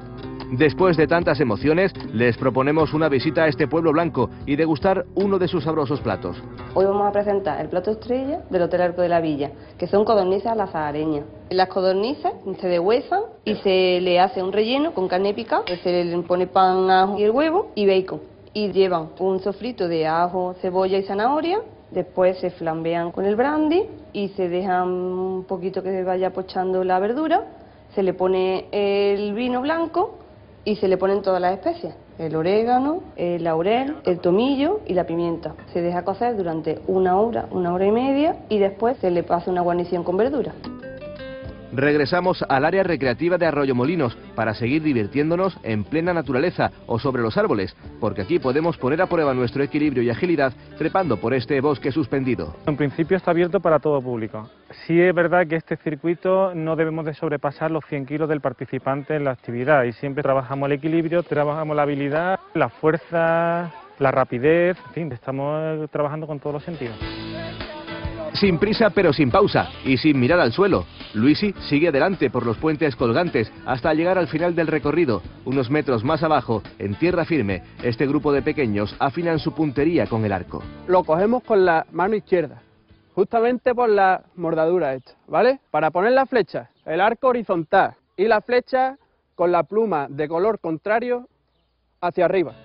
S13: Después de tantas emociones, les proponemos una visita a este pueblo blanco y degustar uno de sus sabrosos platos.
S17: Hoy vamos a presentar el plato estrella del Hotel Arco de la Villa, que son codornices a la sahareña. Las codornices se deshuesan y se le hace un relleno con carne picada, se le pone pan, ajo y el huevo y bacon. y llevan un sofrito de ajo, cebolla y zanahoria. Después se flambean con el brandy y se dejan un poquito que se vaya pochando la verdura. Se le pone el vino blanco y se le ponen todas las especias. El orégano, el laurel, el tomillo y la pimienta. Se deja cocer durante una hora, una hora y media y después se le pasa una guarnición con verdura.
S13: Regresamos al área recreativa de Arroyomolinos para seguir divirtiéndonos en plena naturaleza o sobre los árboles, porque aquí podemos poner a prueba nuestro equilibrio y agilidad trepando por este bosque suspendido.
S15: En principio está abierto para todo público. Sí es verdad que este circuito no debemos de sobrepasar los cien kilos del participante en la actividad y siempre trabajamos el equilibrio, trabajamos la habilidad, la fuerza, la rapidez, en fin, estamos trabajando con todos los sentidos.
S13: Sin prisa pero sin pausa y sin mirar al suelo, Luisi sigue adelante por los puentes colgantes hasta llegar al final del recorrido. Unos metros más abajo, en tierra firme, este grupo de pequeños afinan su puntería con el arco.
S1: Lo cogemos con la mano izquierda, justamente por la mordadura esta, ¿vale? Para poner la flecha, el arco horizontal y la flecha con la pluma de color contrario hacia arriba.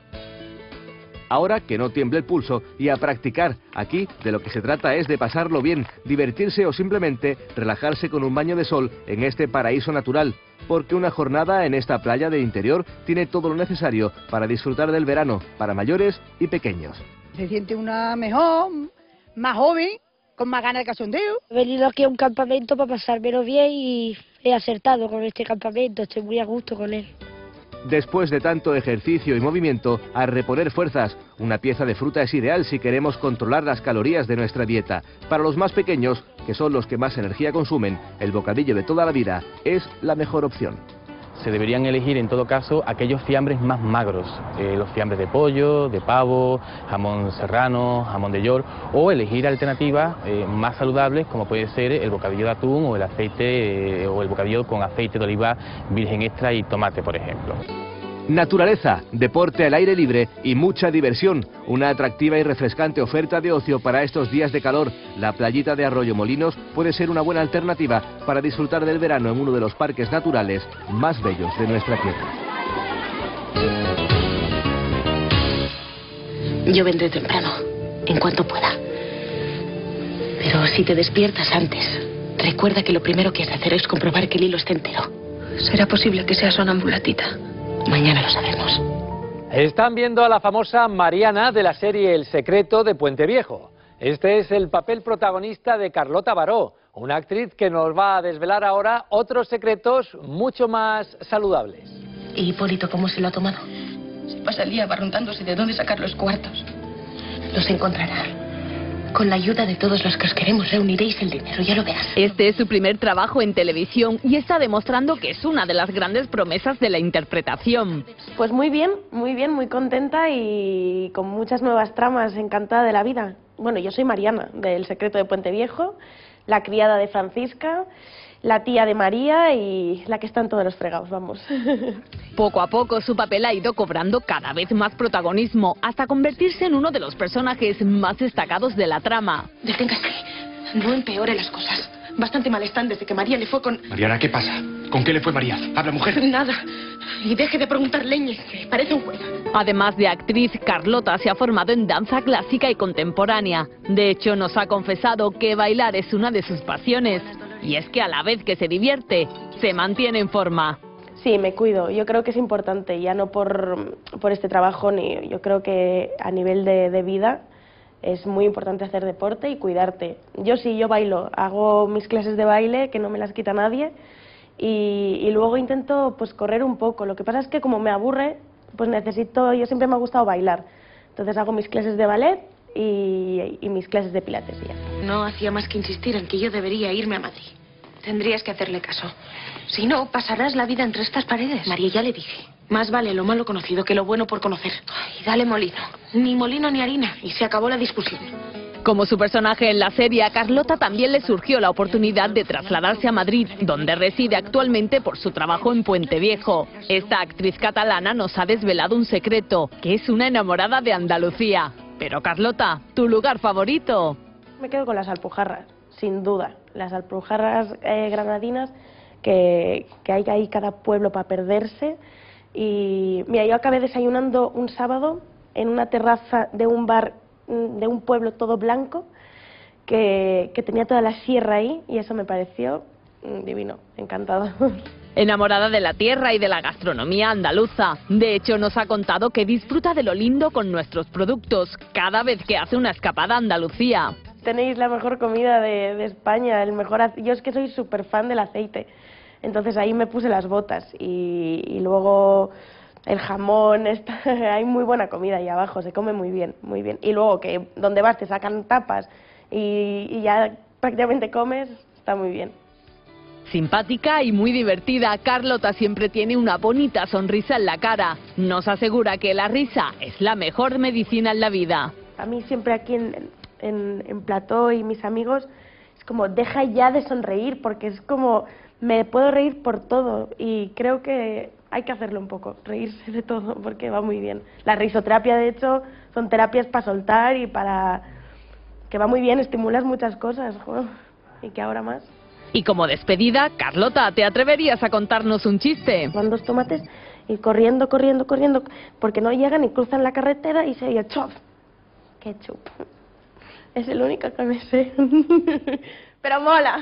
S13: Ahora que no tiemble el pulso y a practicar. Aquí de lo que se trata es de pasarlo bien, divertirse o simplemente relajarse con un baño de sol en este paraíso natural. Porque una jornada en esta playa de interior tiene todo lo necesario para disfrutar del verano, para mayores y pequeños.
S4: Se siente una mejor, más joven, con más ganas de cachondeo.
S5: He venido aquí a un campamento para pasármelo bien y he acertado con este campamento, estoy muy a gusto con él.
S13: Después de tanto ejercicio y movimiento, a reponer fuerzas. Una pieza de fruta es ideal si queremos controlar las calorías de nuestra dieta. Para los más pequeños, que son los que más energía consumen, el bocadillo de toda la vida es la mejor opción.
S18: Se deberían elegir en todo caso aquellos fiambres más magros, eh, los fiambres de pollo, de pavo, jamón serrano, jamón de york, o elegir alternativas eh, más saludables como puede ser el bocadillo de atún o el aceite eh, o el bocadillo con aceite de oliva virgen extra y tomate, por ejemplo.
S13: Naturaleza, deporte al aire libre y mucha diversión. Una atractiva y refrescante oferta de ocio para estos días de calor. La playita de Arroyomolinos puede ser una buena alternativa para disfrutar del verano en uno de los parques naturales más bellos de nuestra tierra.
S20: Yo vendré temprano, en cuanto pueda. Pero si te despiertas antes, recuerda que lo primero que has de hacer es comprobar que el hilo esté entero. ¿Será posible que sea sonambulatita? Mañana lo sabremos.
S2: Están viendo a la famosa Mariana de la serie El secreto de Puente Viejo. Este es el papel protagonista de Carlota Baró, una actriz que nos va a desvelar ahora otros secretos mucho más saludables.
S20: ¿Y Hipólito cómo se lo ha tomado? Se pasa el día barruntándose de dónde sacar los cuartos. Los encontrará. Con la ayuda de todos los que os queremos reuniréis el dinero, ya lo verás.
S24: Este es su primer trabajo en televisión y está demostrando que es una de las grandes promesas de la interpretación.
S21: Pues muy bien, muy bien, muy contenta y con muchas nuevas tramas, encantada de la vida. Bueno, yo soy Mariana, del Secreto de Puente Viejo, la criada de Francisca, la tía de María y la que está en todos los fregados, vamos.
S24: Poco a poco su papel ha ido cobrando cada vez más protagonismo, hasta convertirse en uno de los personajes más destacados de la trama.
S20: Deténgase, no empeore las cosas. Bastante mal están desde que María le fue con...
S23: Mariana, ¿qué pasa? ¿Con qué le fue María? Habla, mujer.
S20: Nada. Y deje de preguntar leñes, parece un juego.
S24: Además de actriz, Carlota se ha formado en danza clásica y contemporánea. De hecho, nos ha confesado que bailar es una de sus pasiones. Y es que a la vez que se divierte, se mantiene en forma.
S21: Sí, me cuido. Yo creo que es importante, ya no por, por este trabajo, ni yo creo que a nivel de, de vida es muy importante hacer deporte y cuidarte. Yo sí, yo bailo, hago mis clases de baile, que no me las quita nadie, y, y luego intento pues correr un poco. Lo que pasa es que como me aburre, pues necesito, yo siempre me ha gustado bailar. Entonces hago mis clases de ballet y, y mis clases de pilates ya.
S20: No hacía más que insistir en que yo debería irme a Madrid. Tendrías que hacerle caso. Si no, pasarás la vida entre estas paredes. María, ya le dije. Más vale lo malo conocido que lo bueno por conocer. Ay, dale molino. Ni molino ni harina. Y se acabó la discusión.
S24: Como su personaje en la serie, a Carlota también le surgió la oportunidad de trasladarse a Madrid, donde reside actualmente por su trabajo en Puente Viejo. Esta actriz catalana nos ha desvelado un secreto, que es una enamorada de Andalucía. Pero Carlota, ¿tu lugar favorito?
S21: Me quedo con las Alpujarras, sin duda. Las Alpujarras eh, granadinas, que, que hay ahí cada pueblo para perderse. Y mira, yo acabé desayunando un sábado en una terraza de un bar de un pueblo todo blanco, que, que tenía toda la sierra ahí, y eso me pareció divino, encantada.
S24: Enamorada de la tierra y de la gastronomía andaluza. De hecho, nos ha contado que disfruta de lo lindo con nuestros productos cada vez que hace una escapada a Andalucía.
S21: Tenéis la mejor comida de, de España, el mejor ace- yo es que soy súper fan del aceite, entonces ahí me puse las botas, y, y luego el jamón, está, hay muy buena comida ahí abajo, se come muy bien, muy bien. Y luego que donde vas te sacan tapas y, y ya prácticamente comes, está muy bien.
S24: Simpática y muy divertida, Carlota siempre tiene una bonita sonrisa en la cara. Nos asegura que la risa es la mejor medicina en la vida.
S21: A mí siempre aquí en, en, en plató y mis amigos es como, deja ya de sonreír, porque es como, me puedo reír por todo, y creo que hay que hacerlo un poco, reírse de todo, porque va muy bien. La risoterapia, de hecho, son terapias para soltar y para... que va muy bien, estimulas muchas cosas, jo, y que ahora más.
S24: Y como despedida, Carlota, ¿te atreverías a contarnos un chiste?
S21: Van dos tomates y corriendo, corriendo, corriendo, porque no llegan y cruzan la carretera y se oye chop. Ketchup. Es el único que me sé. Pero mola.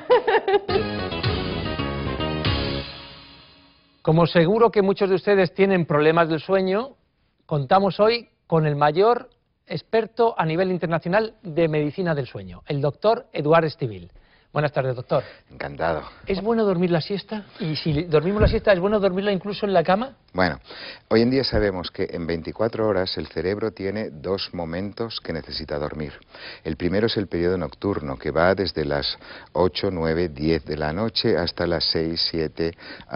S2: Como seguro que muchos de ustedes tienen problemas del sueño, contamos hoy con el mayor experto a nivel internacional de medicina del sueño, el doctor Eduard Estivil. Buenas tardes, doctor.
S3: Encantado.
S2: ¿Es bueno dormir la siesta? Y si dormimos la siesta, ¿es bueno dormirla incluso en la cama?
S3: Bueno, hoy en día sabemos que en veinticuatro horas el cerebro tiene dos momentos que necesita dormir. El primero es el periodo nocturno, que va desde las ocho, nueve, diez de la noche hasta las seis, siete,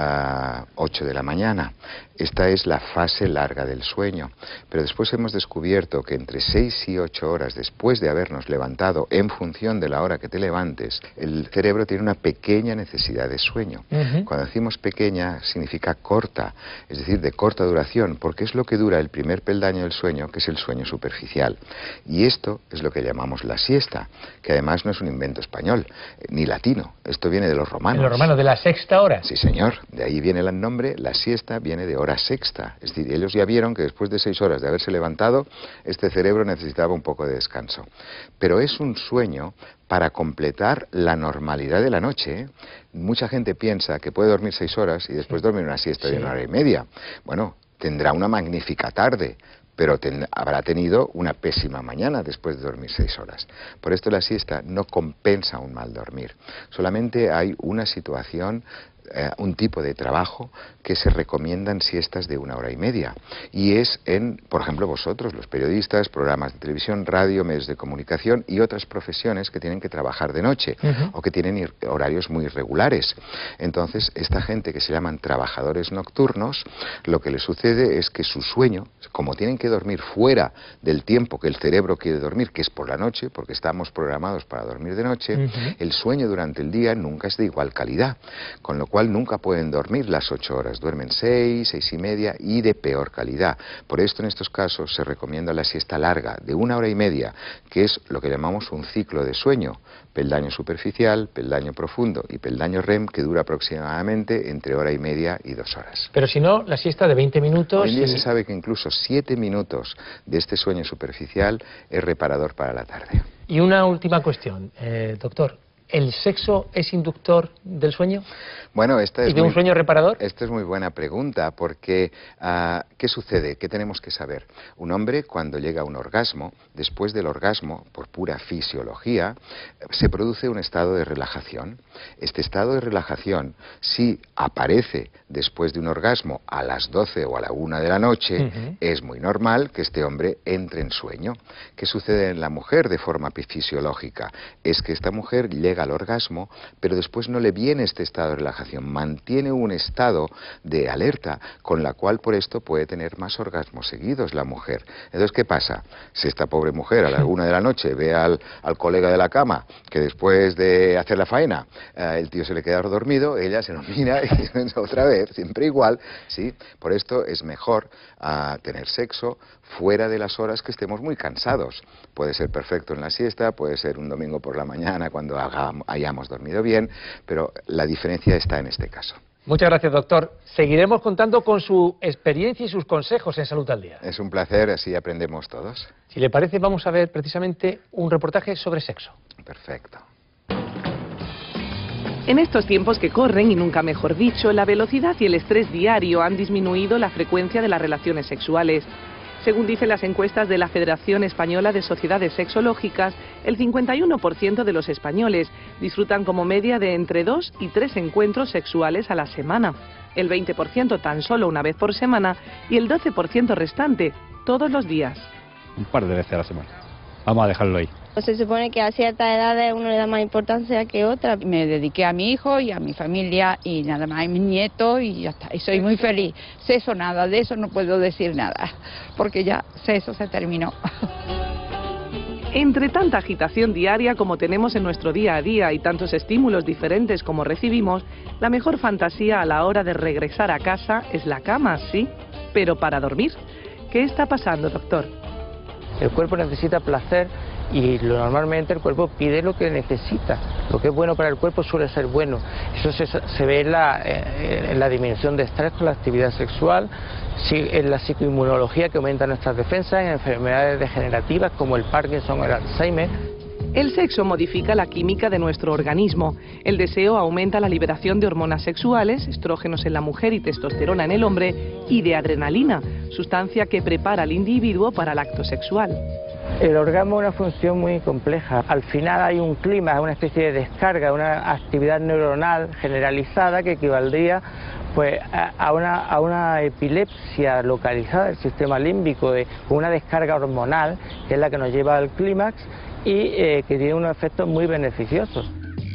S3: ocho de la mañana. Esta es la fase larga del sueño. Pero después hemos descubierto que entre seis y ocho horas después de habernos levantado, en función de la hora que te levantes, el cerebro tiene una pequeña necesidad de sueño. Uh-huh. Cuando decimos pequeña, significa corta, es decir, de corta duración, porque es lo que dura el primer peldaño del sueño, que es el sueño superficial. Y esto es lo que llamamos la siesta, que además no es un invento español, eh, ni latino, esto viene de los romanos.
S2: ¿De los romanos, de la sexta hora?
S3: Sí, señor, de ahí viene el nombre, la siesta viene de hora sexta, es decir, ellos ya vieron que después de seis horas de haberse levantado, este cerebro necesitaba un poco de descanso. Pero es un sueño para completar la normalidad de la noche. Mucha gente piensa que puede dormir seis horas y después dormir una siesta sí. de una hora y media. Bueno, tendrá una magnífica tarde, pero ten, habrá tenido una pésima mañana después de dormir seis horas. Por esto la siesta no compensa un mal dormir. Solamente hay una situación, eh, un tipo de trabajo que se recomiendan siestas de una hora y media. Y es en, por ejemplo, vosotros, los periodistas, programas de televisión, radio, medios de comunicación y otras profesiones que tienen que trabajar de noche uh-huh. o que tienen horarios muy irregulares. Entonces, esta gente que se llaman trabajadores nocturnos, lo que les sucede es que su sueño, como tienen que dormir fuera del tiempo que el cerebro quiere dormir, que es por la noche, porque estamos programados para dormir de noche, uh-huh. el sueño durante el día nunca es de igual calidad, con lo cual nunca pueden dormir las ocho horas. Duermen seis, seis y media y de peor calidad. Por esto en estos casos se recomienda la siesta larga de una hora y media, que es lo que llamamos un ciclo de sueño, peldaño superficial, peldaño profundo y peldaño R E M, que dura aproximadamente entre hora y media y dos horas.
S2: Pero si no, la siesta de veinte minutos...
S3: Hoy en día
S2: y...
S3: se sabe que incluso siete minutos de este sueño superficial es reparador para la tarde.
S2: Y una última cuestión, eh, doctor. ¿El sexo es inductor del sueño?
S3: Bueno, esta es
S2: ¿Y de un
S3: muy,
S2: sueño reparador?
S3: Esta es muy buena pregunta, porque uh, ¿qué sucede? ¿Qué tenemos que saber? Un hombre, cuando llega a un orgasmo, después del orgasmo, por pura fisiología, se produce un estado de relajación. Este estado de relajación, si aparece después de un orgasmo a las doce o a la una de la noche, uh-huh. es muy normal que este hombre entre en sueño. ¿Qué sucede en la mujer de forma fisiológica? Es que esta mujer llega al orgasmo, pero después no le viene este estado de relajación, mantiene un estado de alerta, con la cual por esto puede tener más orgasmos seguidos la mujer. Entonces, ¿qué pasa? Si esta pobre mujer a la una de la noche ve al, al colega de la cama, que después de hacer la faena, eh, el tío se le queda dormido, ella se lo mira y otra vez, siempre igual, ¿sí? Por esto es mejor uh, tener sexo fuera de las horas que estemos muy cansados. Puede ser perfecto en la siesta, puede ser un domingo por la mañana cuando haga, hayamos dormido bien, pero la diferencia está en este caso.
S2: Muchas gracias, doctor. Seguiremos contando con su experiencia y sus consejos en Salud al Día.
S3: Es un placer, así aprendemos todos.
S2: Si le parece, vamos a ver precisamente un reportaje sobre sexo.
S3: Perfecto.
S6: En estos tiempos que corren, y nunca mejor dicho, la velocidad y el estrés diario han disminuido la frecuencia de las relaciones sexuales. Según dicen las encuestas de la Federación Española de Sociedades Sexológicas, el cincuenta y uno por ciento de los españoles disfrutan como media de entre dos y tres encuentros sexuales a la semana, el veinte por ciento tan solo una vez por semana y el doce por ciento restante todos los días.
S7: Un par de veces a la semana. Vamos a dejarlo ahí.
S8: Se supone que a ciertas edades uno le da más importancia que otra. Me dediqué a mi hijo y a mi familia y nada más a mis nietos y ya está. Y soy muy feliz. Sexo nada, de eso no puedo decir nada, porque ya sexo se terminó.
S6: Entre tanta agitación diaria como tenemos en nuestro día a día y tantos estímulos diferentes como recibimos, la mejor fantasía a la hora de regresar a casa es la cama, sí, pero para dormir. ¿Qué está pasando, doctor?
S19: El cuerpo necesita placer y lo, normalmente el cuerpo pide lo que necesita. Lo que es bueno para el cuerpo suele ser bueno. Eso se, se ve en la, en la disminución de estrés con la actividad sexual, en la psicoinmunología que aumenta nuestras defensas, en enfermedades degenerativas como el Parkinson o el Alzheimer.
S6: El sexo modifica la química de nuestro organismo. El deseo aumenta la liberación de hormonas sexuales, estrógenos en la mujer y testosterona en el hombre, y de adrenalina, sustancia que prepara al individuo para el acto sexual.
S19: El orgasmo es una función muy compleja. Al final hay un clima, una especie de descarga, una actividad neuronal generalizada que equivaldría pues, a, una, a una epilepsia localizada del sistema límbico, de, con una descarga hormonal que es la que nos lleva al clímax y eh, que tiene unos efectos muy beneficiosos.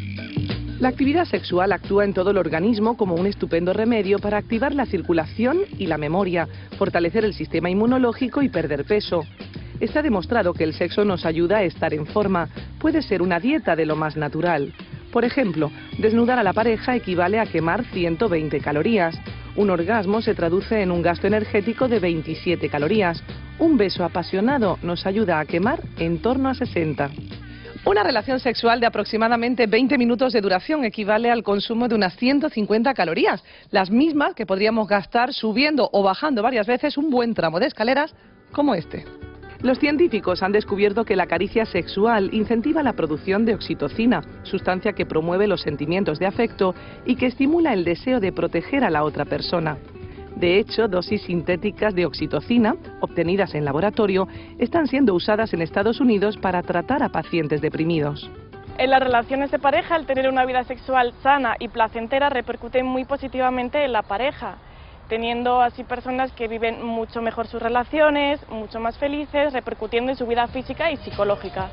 S6: La actividad sexual actúa en todo el organismo como un estupendo remedio para activar la circulación y la memoria, fortalecer el sistema inmunológico y perder peso. Está demostrado que el sexo nos ayuda a estar en forma, puede ser una dieta de lo más natural. Por ejemplo, desnudar a la pareja equivale a quemar ciento veinte calorías. Un orgasmo se traduce en un gasto energético de veintisiete calorías. Un beso apasionado nos ayuda a quemar en torno a sesenta. Una relación sexual de aproximadamente veinte minutos de duración equivale al consumo de unas ciento cincuenta calorías, las mismas que podríamos gastar subiendo o bajando varias veces un buen tramo de escaleras como este. Los científicos han descubierto que la caricia sexual incentiva la producción de oxitocina, sustancia que promueve los sentimientos de afecto y que estimula el deseo de proteger a la otra persona. De hecho, dosis sintéticas de oxitocina, obtenidas en laboratorio, están siendo usadas en Estados Unidos para tratar a pacientes deprimidos.
S21: En las relaciones de pareja, el tener una vida sexual sana y placentera repercute muy positivamente en la pareja, teniendo así personas que viven mucho mejor sus relaciones, mucho más felices, repercutiendo en su vida física y psicológica.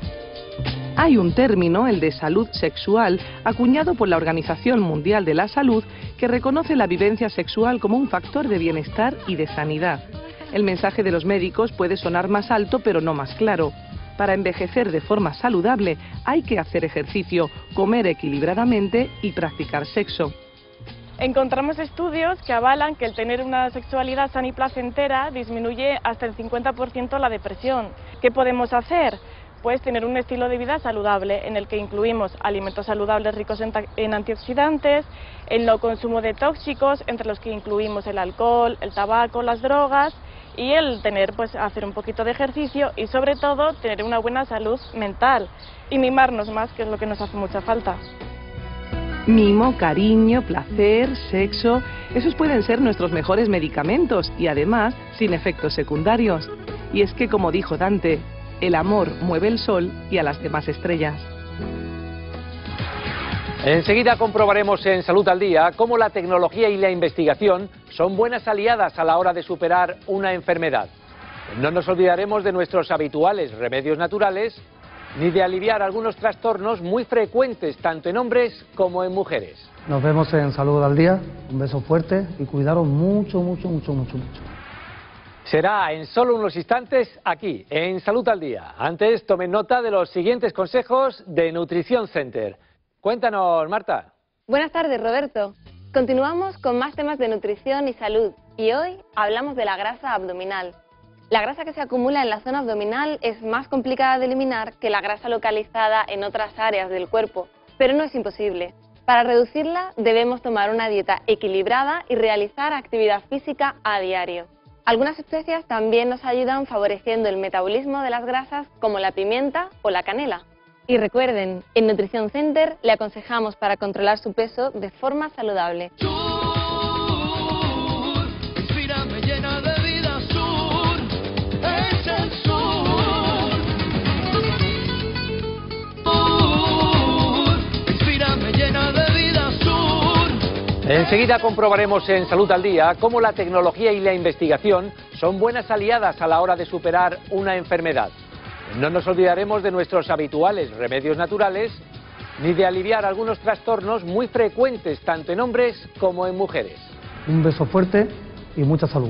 S6: Hay un término, el de salud sexual, acuñado por la Organización Mundial de la Salud, que reconoce la vivencia sexual como un factor de bienestar y de sanidad. El mensaje de los médicos puede sonar más alto, pero no más claro. Para envejecer de forma saludable hay que hacer ejercicio, comer equilibradamente y practicar sexo.
S21: Encontramos estudios que avalan que el tener una sexualidad sana y placentera disminuye hasta el cincuenta por ciento la depresión. ¿Qué podemos hacer? Pues tener un estilo de vida saludable en el que incluimos alimentos saludables ricos en, en antioxidantes, el no consumo de tóxicos, entre los que incluimos el alcohol, el tabaco, las drogas, y el tener, pues, hacer un poquito de ejercicio y sobre todo tener una buena salud mental y mimarnos más, que es lo que nos hace mucha falta.
S6: Mimo, cariño, placer, sexo, esos pueden ser nuestros mejores medicamentos y además sin efectos secundarios. Y es que, como dijo Dante, el amor mueve el sol y a las demás estrellas.
S2: Enseguida comprobaremos en Salud al Día cómo la tecnología y la investigación son buenas aliadas a la hora de superar una enfermedad. No nos olvidaremos de nuestros habituales remedios naturales, ni de aliviar algunos trastornos muy frecuentes tanto en hombres como en mujeres.
S22: Nos vemos en Salud al Día, un beso fuerte y cuidaros mucho, mucho, mucho, mucho, mucho.
S2: Será en solo unos instantes aquí, en Salud al Día. Antes, tomen nota de los siguientes consejos de Nutrición Center. Cuéntanos, Marta.
S25: Buenas tardes, Roberto. Continuamos con más temas de nutrición y salud y hoy hablamos de la grasa abdominal. La grasa que se acumula en la zona abdominal es más complicada de eliminar que la grasa localizada en otras áreas del cuerpo, pero no es imposible. Para reducirla debemos tomar una dieta equilibrada y realizar actividad física a diario. Algunas especias también nos ayudan favoreciendo el metabolismo de las grasas, como la pimienta o la canela. Y recuerden, en Nutrition Center le aconsejamos para controlar su peso de forma saludable.
S2: Enseguida comprobaremos en Salud al Día cómo la tecnología y la investigación son buenas aliadas a la hora de superar una enfermedad. No nos olvidaremos de nuestros habituales remedios naturales ni de aliviar algunos trastornos muy frecuentes tanto en hombres como en mujeres.
S22: Un beso fuerte y mucha salud.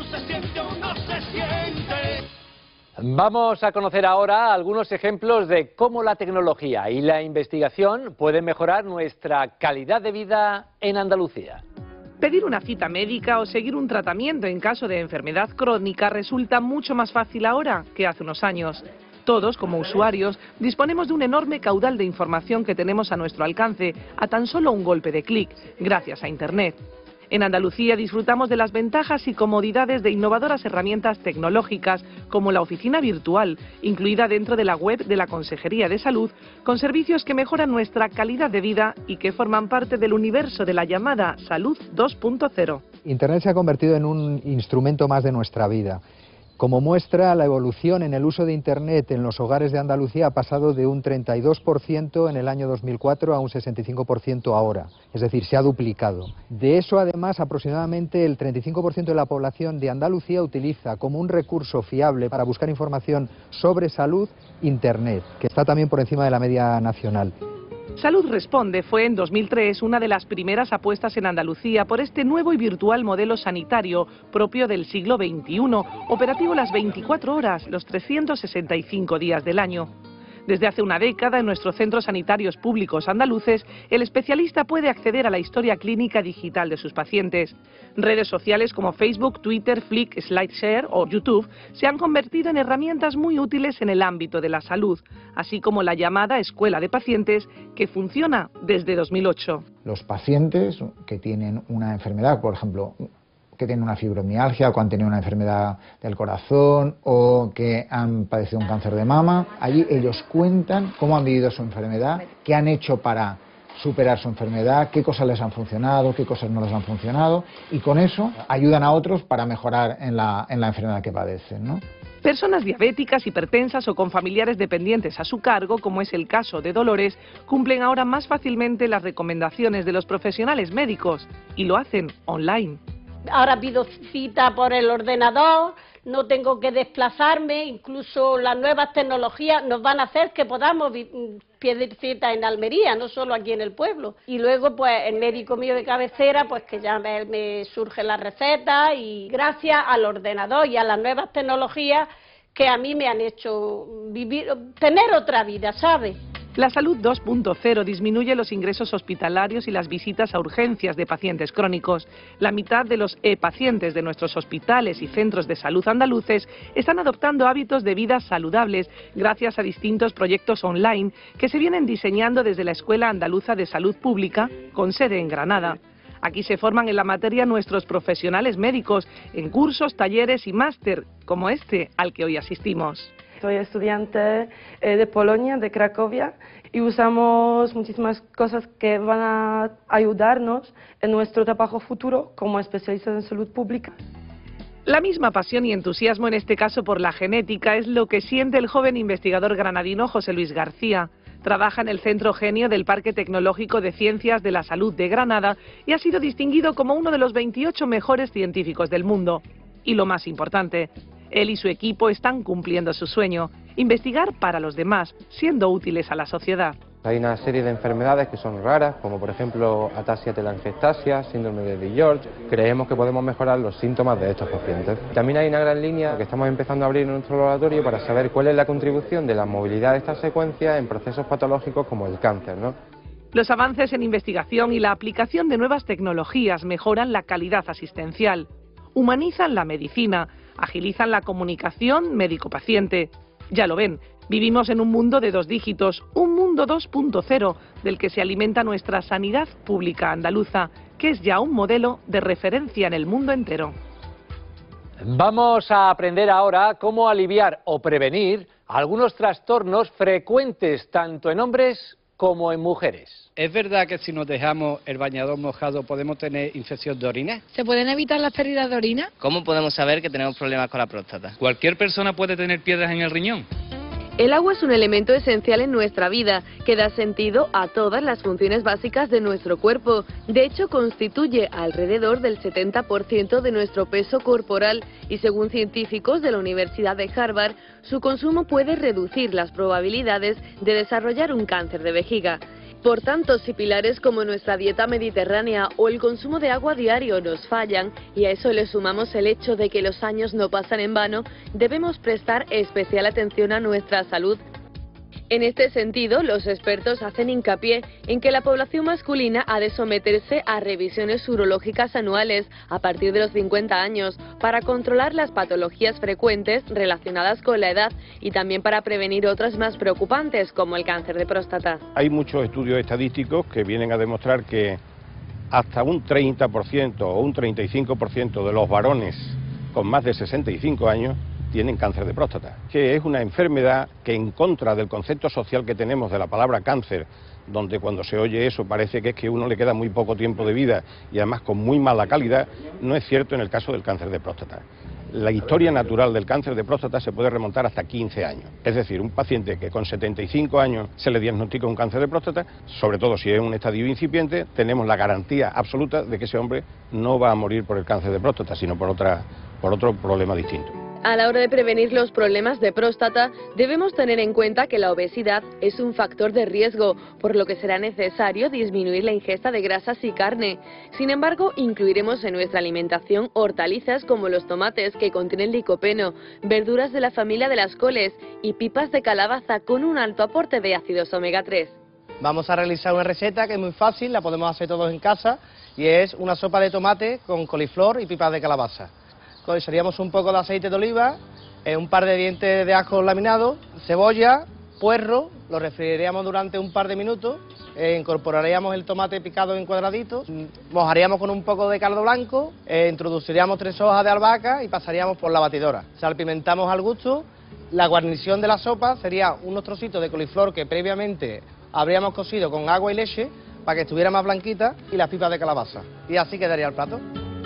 S2: Vamos a conocer ahora algunos ejemplos de cómo la tecnología y la investigación pueden mejorar nuestra calidad de vida en Andalucía.
S6: Pedir una cita médica o seguir un tratamiento en caso de enfermedad crónica resulta mucho más fácil ahora que hace unos años. Todos, como usuarios, disponemos de un enorme caudal de información que tenemos a nuestro alcance a tan solo un golpe de clic, gracias a Internet. En Andalucía disfrutamos de las ventajas y comodidades de innovadoras herramientas tecnológicas como la oficina virtual, incluida dentro de la web de la Consejería de Salud, con servicios que mejoran nuestra calidad de vida y que forman parte del universo de la llamada Salud dos punto cero.
S9: Internet se ha convertido en un instrumento más de nuestra vida. Como muestra, la evolución en el uso de Internet en los hogares de Andalucía ha pasado de un treinta y dos por ciento en el año dos mil cuatro a un sesenta y cinco por ciento ahora, es decir, se ha duplicado. De eso, además, aproximadamente el treinta y cinco por ciento de la población de Andalucía utiliza como un recurso fiable para buscar información sobre salud Internet, que está también por encima de la media nacional.
S6: Salud Responde fue en dos mil tres una de las primeras apuestas en Andalucía por este nuevo y virtual modelo sanitario propio del siglo veintiuno, operativo las veinticuatro horas, los trescientos sesenta y cinco días del año. Desde hace una década, en nuestros centros sanitarios públicos andaluces, el especialista puede acceder a la historia clínica digital de sus pacientes. Redes sociales como Facebook, Twitter, Flick, SlideShare o YouTube se han convertido en herramientas muy útiles en el ámbito de la salud, así como la llamada Escuela de Pacientes, que funciona desde dos mil ocho.
S10: Los pacientes que tienen una enfermedad, por ejemplo, que tienen una fibromialgia o que han tenido una enfermedad del corazón o que han padecido un cáncer de mama, allí ellos cuentan cómo han vivido su enfermedad, qué han hecho para superar su enfermedad, qué cosas les han funcionado, qué cosas no les han funcionado, y con eso ayudan a otros para mejorar en la, en la enfermedad que padecen, ¿no?
S6: Personas diabéticas, hipertensas o con familiares dependientes a su cargo, como es el caso de Dolores, cumplen ahora más fácilmente las recomendaciones de los profesionales médicos y lo hacen online.
S11: Ahora pido cita por el ordenador, no tengo que desplazarme, incluso las nuevas tecnologías nos van a hacer que podamos pedir cita en Almería, no solo aquí en el pueblo. Y luego, pues, el médico mío de cabecera, pues que ya me, me surge la receta y gracias al ordenador y a las nuevas tecnologías que a mí me han hecho vivir, tener otra vida, ¿sabes?
S6: La Salud dos punto cero disminuye los ingresos hospitalarios y las visitas a urgencias de pacientes crónicos. La mitad de los e-pacientes de nuestros hospitales y centros de salud andaluces están adoptando hábitos de vida saludables gracias a distintos proyectos online que se vienen diseñando desde la Escuela Andaluza de Salud Pública, con sede en Granada. Aquí se forman en la materia nuestros profesionales médicos en cursos, talleres y máster, como este al que hoy asistimos.
S12: Soy estudiante de Polonia, de Cracovia, y usamos muchísimas cosas que van a ayudarnos en nuestro trabajo futuro como especialistas en salud pública.
S6: La misma pasión y entusiasmo en este caso por la genética es lo que siente el joven investigador granadino José Luis García. Trabaja en el Centro Genio del Parque Tecnológico de Ciencias de la Salud de Granada y ha sido distinguido como uno de los veintiocho mejores científicos del mundo. Y lo más importante, él y su equipo están cumpliendo su sueño, investigar para los demás, siendo útiles a la sociedad.
S14: Hay una serie de enfermedades que son raras, como por ejemplo ataxia telangiectasia, síndrome de Di George. Creemos que podemos mejorar los síntomas de estos pacientes. También hay una gran línea que estamos empezando a abrir en nuestro laboratorio para saber cuál es la contribución de la movilidad de estas secuencias en procesos patológicos como el cáncer, ¿no?
S6: Los avances en investigación y la aplicación de nuevas tecnologías mejoran la calidad asistencial, humanizan la medicina, agilizan la comunicación médico-paciente. Ya lo ven, Vivimos en un mundo de dos dígitos, un mundo dos punto cero, del que se alimenta nuestra sanidad pública andaluza, que es ya un modelo de referencia en el mundo entero.
S2: Vamos a aprender ahora cómo aliviar o prevenir algunos trastornos frecuentes tanto en hombres como en mujeres.
S1: ¿Es verdad que si nos dejamos el bañador mojado podemos tener infección de orina?
S4: ¿Se pueden evitar las pérdidas de orina?
S15: ¿Cómo podemos saber que tenemos problemas con la próstata?
S16: ¿Cualquier persona puede tener piedras en el riñón?
S24: El agua es un elemento esencial en nuestra vida, que da sentido a todas las funciones básicas de nuestro cuerpo. De hecho, constituye alrededor del setenta por ciento de nuestro peso corporal y, según científicos de la Universidad de Harvard, su consumo puede reducir las probabilidades de desarrollar un cáncer de vejiga. Por tanto, si pilares como nuestra dieta mediterránea o el consumo de agua diario nos fallan, y a eso le sumamos el hecho de que los años no pasan en vano, debemos prestar especial atención a nuestra salud. En este sentido, los expertos hacen hincapié en que la población masculina ha de someterse a revisiones urológicas anuales a partir de los cincuenta años para controlar las patologías frecuentes relacionadas con la edad y también para prevenir otras más preocupantes como el cáncer de próstata.
S17: Hay muchos estudios estadísticos que vienen a demostrar que hasta un treinta por ciento o un treinta y cinco por ciento de los varones con más de sesenta y cinco años tienen cáncer de próstata, que es una enfermedad que, en contra del concepto social que tenemos de la palabra cáncer, donde cuando se oye eso parece que es que uno le queda muy poco tiempo de vida y además con muy mala calidad, no es cierto en el caso del cáncer de próstata. La historia natural del cáncer de próstata se puede remontar hasta quince años. Es decir, un paciente que con setenta y cinco años se le diagnostica un cáncer de próstata, sobre todo si es un estadio incipiente, tenemos la garantía absoluta de que ese hombre no va a morir por el cáncer de próstata, sino por, otra, por otro problema distinto.
S24: A la hora de prevenir los problemas de próstata, debemos tener en cuenta que la obesidad es un factor de riesgo, por lo que será necesario disminuir la ingesta de grasas y carne. Sin embargo, incluiremos en nuestra alimentación hortalizas como los tomates, que contienen licopeno, verduras de la familia de las coles y pipas de calabaza con un alto aporte de ácidos omega tres.
S19: Vamos a realizar una receta que es muy fácil, la podemos hacer todos en casa, y es una sopa de tomate con coliflor y pipas de calabaza. Coseríamos un poco de aceite de oliva, eh, un par de dientes de ajo laminados, cebolla, puerro, lo refrigeríamos durante un par de minutos, eh, incorporaríamos el tomate picado en cuadraditos, mojaríamos con un poco de caldo blanco, eh, introduciríamos tres hojas de albahaca y pasaríamos por la batidora. Salpimentamos al gusto. La guarnición de la sopa sería unos trocitos de coliflor que previamente habríamos cocido con agua y leche para que estuviera más blanquita y las pipas de calabaza. Y así quedaría el plato.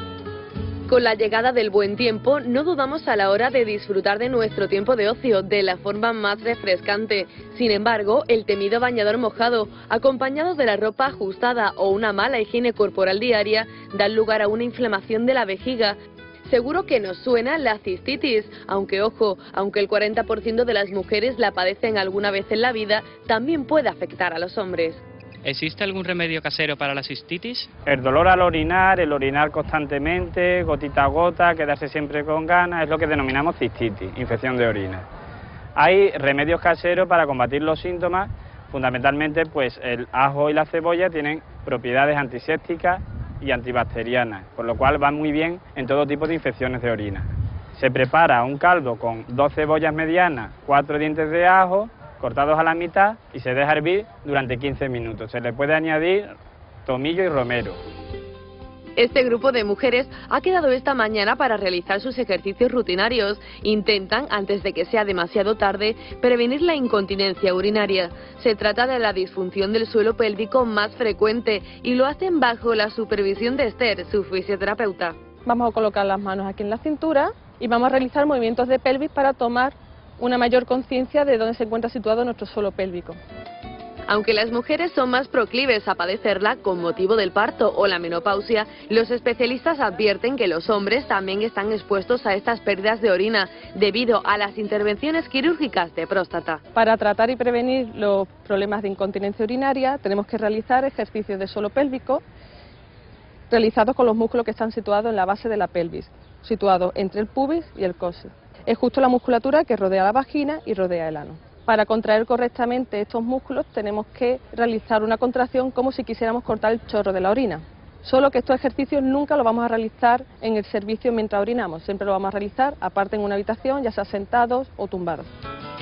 S24: Con la llegada del buen tiempo, no dudamos a la hora de disfrutar de nuestro tiempo de ocio de la forma más refrescante. Sin embargo, el temido bañador mojado, acompañado de la ropa ajustada o una mala higiene corporal diaria, dan lugar a una inflamación de la vejiga. Seguro que nos suena la cistitis, aunque ojo, aunque el cuarenta por ciento de las mujeres la padecen alguna vez en la vida, también puede afectar a los hombres.
S16: ¿Existe algún remedio casero para la cistitis?
S26: El dolor al orinar, el orinar constantemente, gotita a gota, quedarse siempre con ganas, es lo que denominamos cistitis, infección de orina. Hay remedios caseros para combatir los síntomas, fundamentalmente pues el ajo y la cebolla tienen propiedades antisépticas y antibacterianas, por lo cual van muy bien en todo tipo de infecciones de orina. Se prepara un caldo con dos cebollas medianas, cuatro dientes de ajo, cortados a la mitad, y se deja hervir durante quince minutos. Se le puede añadir tomillo y romero.
S24: Este grupo de mujeres ha quedado esta mañana para realizar sus ejercicios rutinarios. Intentan, antes de que sea demasiado tarde, prevenir la incontinencia urinaria. Se trata de la disfunción del suelo pélvico más frecuente y lo hacen bajo la supervisión de Esther, su fisioterapeuta.
S27: Vamos a colocar las manos aquí en la cintura y vamos a realizar movimientos de pelvis para tomar una mayor conciencia de dónde se encuentra situado nuestro suelo pélvico.
S24: Aunque las mujeres son más proclives a padecerla con motivo del parto o la menopausia, los especialistas advierten que los hombres también están expuestos a estas pérdidas de orina debido a las intervenciones quirúrgicas de próstata.
S27: Para tratar y prevenir los problemas de incontinencia urinaria tenemos que realizar ejercicios de suelo pélvico realizados con los músculos que están situados en la base de la pelvis, situados entre el pubis y el coxis. Es justo la musculatura que rodea la vagina y rodea el ano. Para contraer correctamente estos músculos tenemos que realizar una contracción como si quisiéramos cortar el chorro de la orina. Solo que estos ejercicios nunca los vamos a realizar en el servicio mientras orinamos, siempre lo vamos a realizar aparte en una habitación, ya sea sentados o tumbados.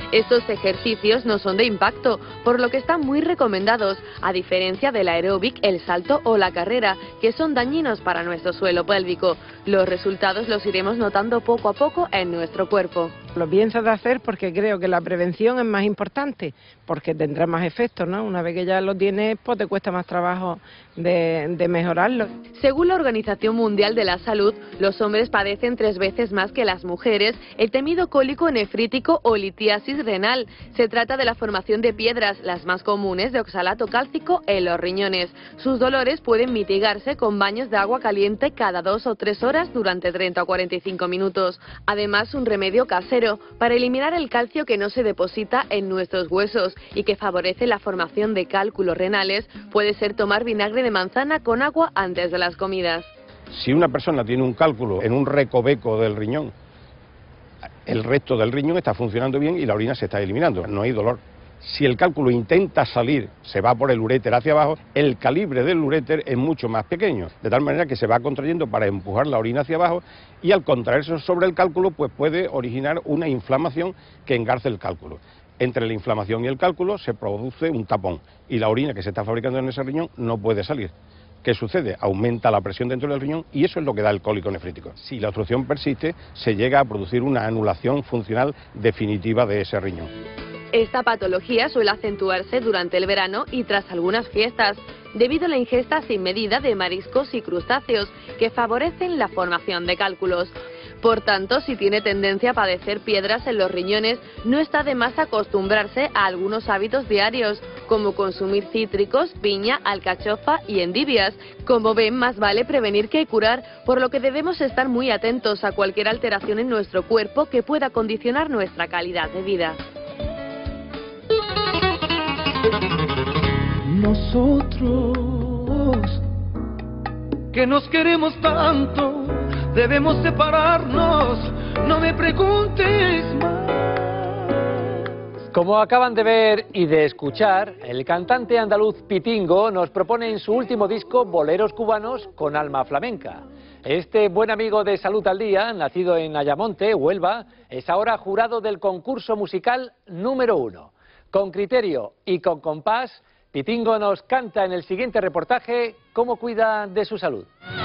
S3: Estos ejercicios no son de impacto, por lo que están muy recomendados, a diferencia del aeróbic, el salto o la carrera, que son dañinos para nuestro suelo pélvico. Los resultados los iremos notando poco a poco en nuestro cuerpo.
S5: Lo pienso de hacer porque creo que la prevención es más importante, porque tendrá más efectos, ¿no? Una vez que ya lo tienes, pues te cuesta más trabajo de, de mejorarlo.
S3: Según la Organización Mundial de la Salud, los hombres padecen tres veces más que las mujeres el temido cólico nefrítico o litiasis renal. Se trata de la formación de piedras, las más comunes de oxalato cálcico en los riñones. Sus dolores pueden mitigarse con baños de agua caliente cada dos o tres horas durante treinta o cuarenta y cinco minutos. Además, un remedio casero para eliminar el calcio que no se deposita en nuestros huesos y que favorece la formación de cálculos renales puede ser tomar vinagre de manzana con agua antes de las comidas.
S17: Si una persona tiene un cálculo en un recoveco del riñón, el resto del riñón está funcionando bien y la orina se está eliminando, no hay dolor. Si el cálculo intenta salir, se va por el uréter hacia abajo, el calibre del uréter es mucho más pequeño, de tal manera que se va contrayendo para empujar la orina hacia abajo y al contraerse sobre el cálculo pues puede originar una inflamación que engarce el cálculo. Entre la inflamación y el cálculo se produce un tapón y la orina que se está fabricando en ese riñón no puede salir. ¿Qué sucede? Aumenta la presión dentro del riñón y eso es lo que da el cólico nefrítico. Si la obstrucción persiste, se llega a producir una anulación funcional definitiva de ese riñón.
S3: Esta patología suele acentuarse durante el verano y tras algunas fiestas, debido a la ingesta sin medida de mariscos y crustáceos que favorecen la formación de cálculos. Por tanto, si tiene tendencia a padecer piedras en los riñones, no está de más acostumbrarse a algunos hábitos diarios, como consumir cítricos, piña, alcachofa y endivias. Como ven, más vale prevenir que curar, por lo que debemos estar muy atentos a cualquier alteración en nuestro cuerpo que pueda condicionar nuestra calidad de vida.
S7: Nosotros, que nos queremos tanto, debemos separarnos, no me preguntes más.
S2: Como acaban de ver y de escuchar, el cantante andaluz Pitingo nos propone en su último disco boleros cubanos con alma flamenca. Este buen amigo de Salud al Día, nacido en Ayamonte, Huelva, es ahora jurado del concurso musical número uno. Con criterio y con compás, Pitingo nos canta en el siguiente reportaje cómo cuida de su salud.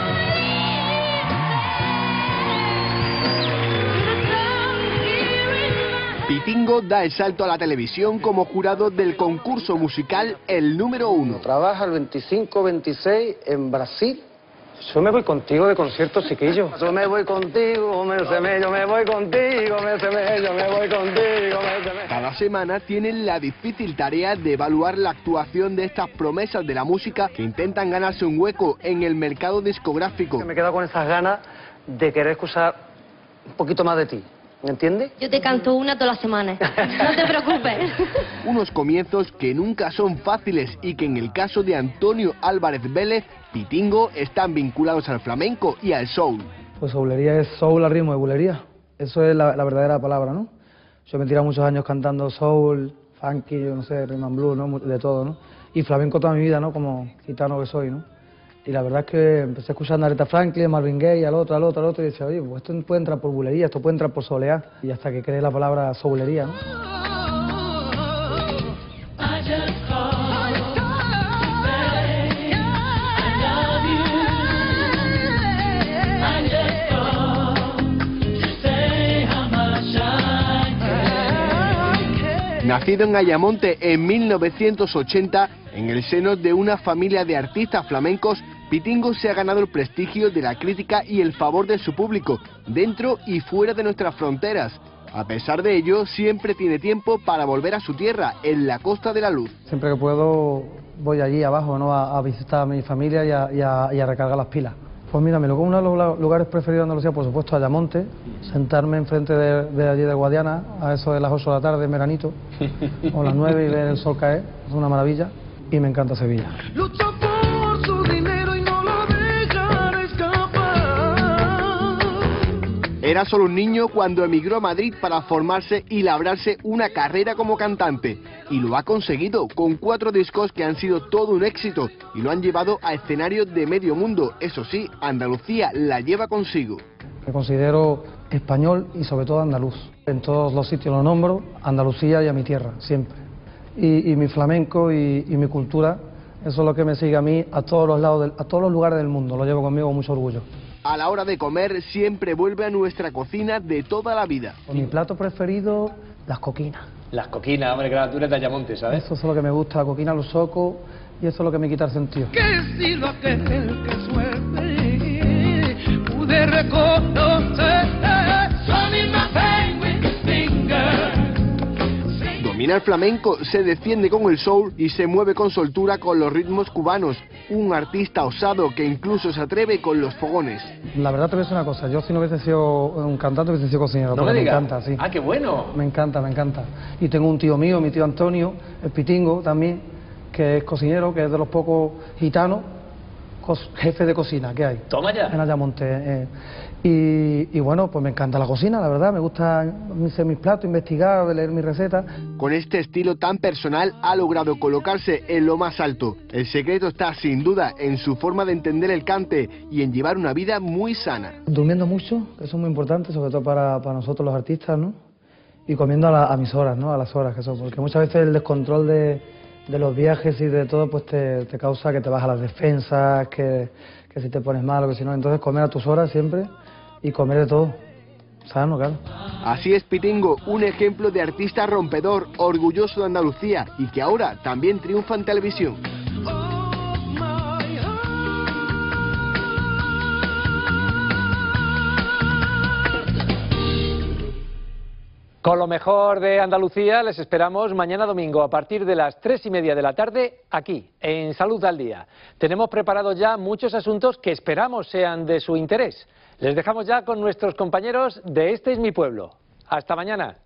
S13: Pitingo da el salto a la televisión como jurado del concurso musical el número uno.
S18: Trabaja el veinticinco veintiséis en Brasil. Yo me voy contigo de concierto, chiquillo. Yo me voy contigo, me semello, me voy contigo, me semello, me voy contigo, me semello.
S13: Cada semana tienen la difícil tarea de evaluar la actuación de estas promesas de la música que intentan ganarse un hueco en el mercado discográfico.
S18: Me he quedado con esas ganas de querer escuchar un poquito más de ti. ¿Me entiendes?
S20: Yo te canto una todas las semanas, no te preocupes.
S13: Unos comienzos que nunca son fáciles y que en el caso de Antonio Álvarez Vélez, Pitingo, están vinculados al flamenco y al soul.
S22: Pues soulería es soul al ritmo de bulería, eso es la, la verdadera palabra, ¿no? Yo me he tirado muchos años cantando soul, funky, yo no sé, rhythm and blues, ¿no? De todo, ¿no? Y flamenco toda mi vida, ¿no? Como gitano que soy, ¿no? Y la verdad es que empecé escuchando a Aretha Franklin, Marvin Gaye, al otro, al otro, al otro, y decía, oye, pues esto puede entrar por bulería, esto puede entrar por soleá, y hasta que creé la palabra soulería, ¿no?
S13: Nacido en Ayamonte en mil novecientos ochenta, en el seno de una familia de artistas flamencos, Pitingo se ha ganado el prestigio de la crítica y el favor de su público, dentro y fuera de nuestras fronteras. A pesar de ello, siempre tiene tiempo para volver a su tierra, en la Costa de la Luz.
S22: Siempre que puedo voy allí abajo, ¿no? a, a visitar a mi familia y a, y, a, y a recargar las pilas. Pues mira, me lo como uno de los lugares preferidos de Andalucía, por supuesto, Ayamonte, sentarme enfrente de, de allí de Guadiana, a eso de las ocho de la tarde, en veranito, o las nueve y ver el sol caer, es una maravilla, y me encanta Sevilla.
S7: Lucha por su dinero y no lo dejará escapar.
S13: Era solo un niño cuando emigró a Madrid para formarse y labrarse una carrera como cantante. Y lo ha conseguido con cuatro discos que han sido todo un éxito y lo han llevado a escenarios de medio mundo. Eso sí, Andalucía la lleva consigo.
S22: Me considero español y sobre todo andaluz. En todos los sitios lo nombro, Andalucía y a mi tierra, siempre. Y, y mi flamenco y, y mi cultura, eso es lo que me sigue a mí a todos los lados, del, a todos los lugares del mundo, lo llevo conmigo con mucho orgullo.
S13: A la hora de comer siempre vuelve a nuestra cocina de toda la vida.
S22: Mi plato preferido, las coquinas.
S2: Las coquinas, hombre, que tú eres de Ayamonte, ¿sabes?
S22: Eso es lo que me gusta, la coquina, los socos, y eso es lo que me quita el sentido.
S7: Que si lo aquel que suerte pude reconocer, son in my pain with the finger.
S13: Domina el flamenco, se defiende con el soul y se mueve con soltura con los ritmos cubanos. Un artista osado que incluso se atreve con los fogones.
S22: La verdad te voy a decir una cosa, yo si no hubiese sido un cantante hubiese sido cocinero.
S2: No me digas.
S22: Me encanta, sí.
S2: Ah, qué bueno.
S22: Me encanta, me encanta. Y tengo un tío mío, mi tío Antonio, el Pitingo también, que es cocinero, que es de los pocos gitanos, jefe de cocina que hay.
S2: Toma ya.
S22: En Ayamonte. Eh. Y, y bueno, pues me encanta la cocina, la verdad, me gusta hacer mis platos, investigar, leer mis recetas.
S13: Con este estilo tan personal ha logrado colocarse en lo más alto. El secreto está sin duda en su forma de entender el cante y en llevar una vida muy sana.
S22: Durmiendo mucho, eso es muy importante, sobre todo para, para nosotros los artistas, ¿no? Y comiendo a, la, a mis horas, ¿no? A las horas que son, porque muchas veces el descontrol de, de los viajes y de todo, pues te, te causa que te bajas las defensas, que, que si te pones mal o que si no, entonces comer a tus horas siempre. Y comer de todo, sano, claro.
S13: Así es Pitingo, un ejemplo de artista rompedor, orgulloso de Andalucía y que ahora también triunfa en televisión.
S2: Con lo mejor de Andalucía les esperamos mañana domingo a partir de las tres y media de la tarde aquí, en Salud al Día. Tenemos preparados ya muchos asuntos que esperamos sean de su interés. Les dejamos ya con nuestros compañeros de Este es mi pueblo. Hasta mañana.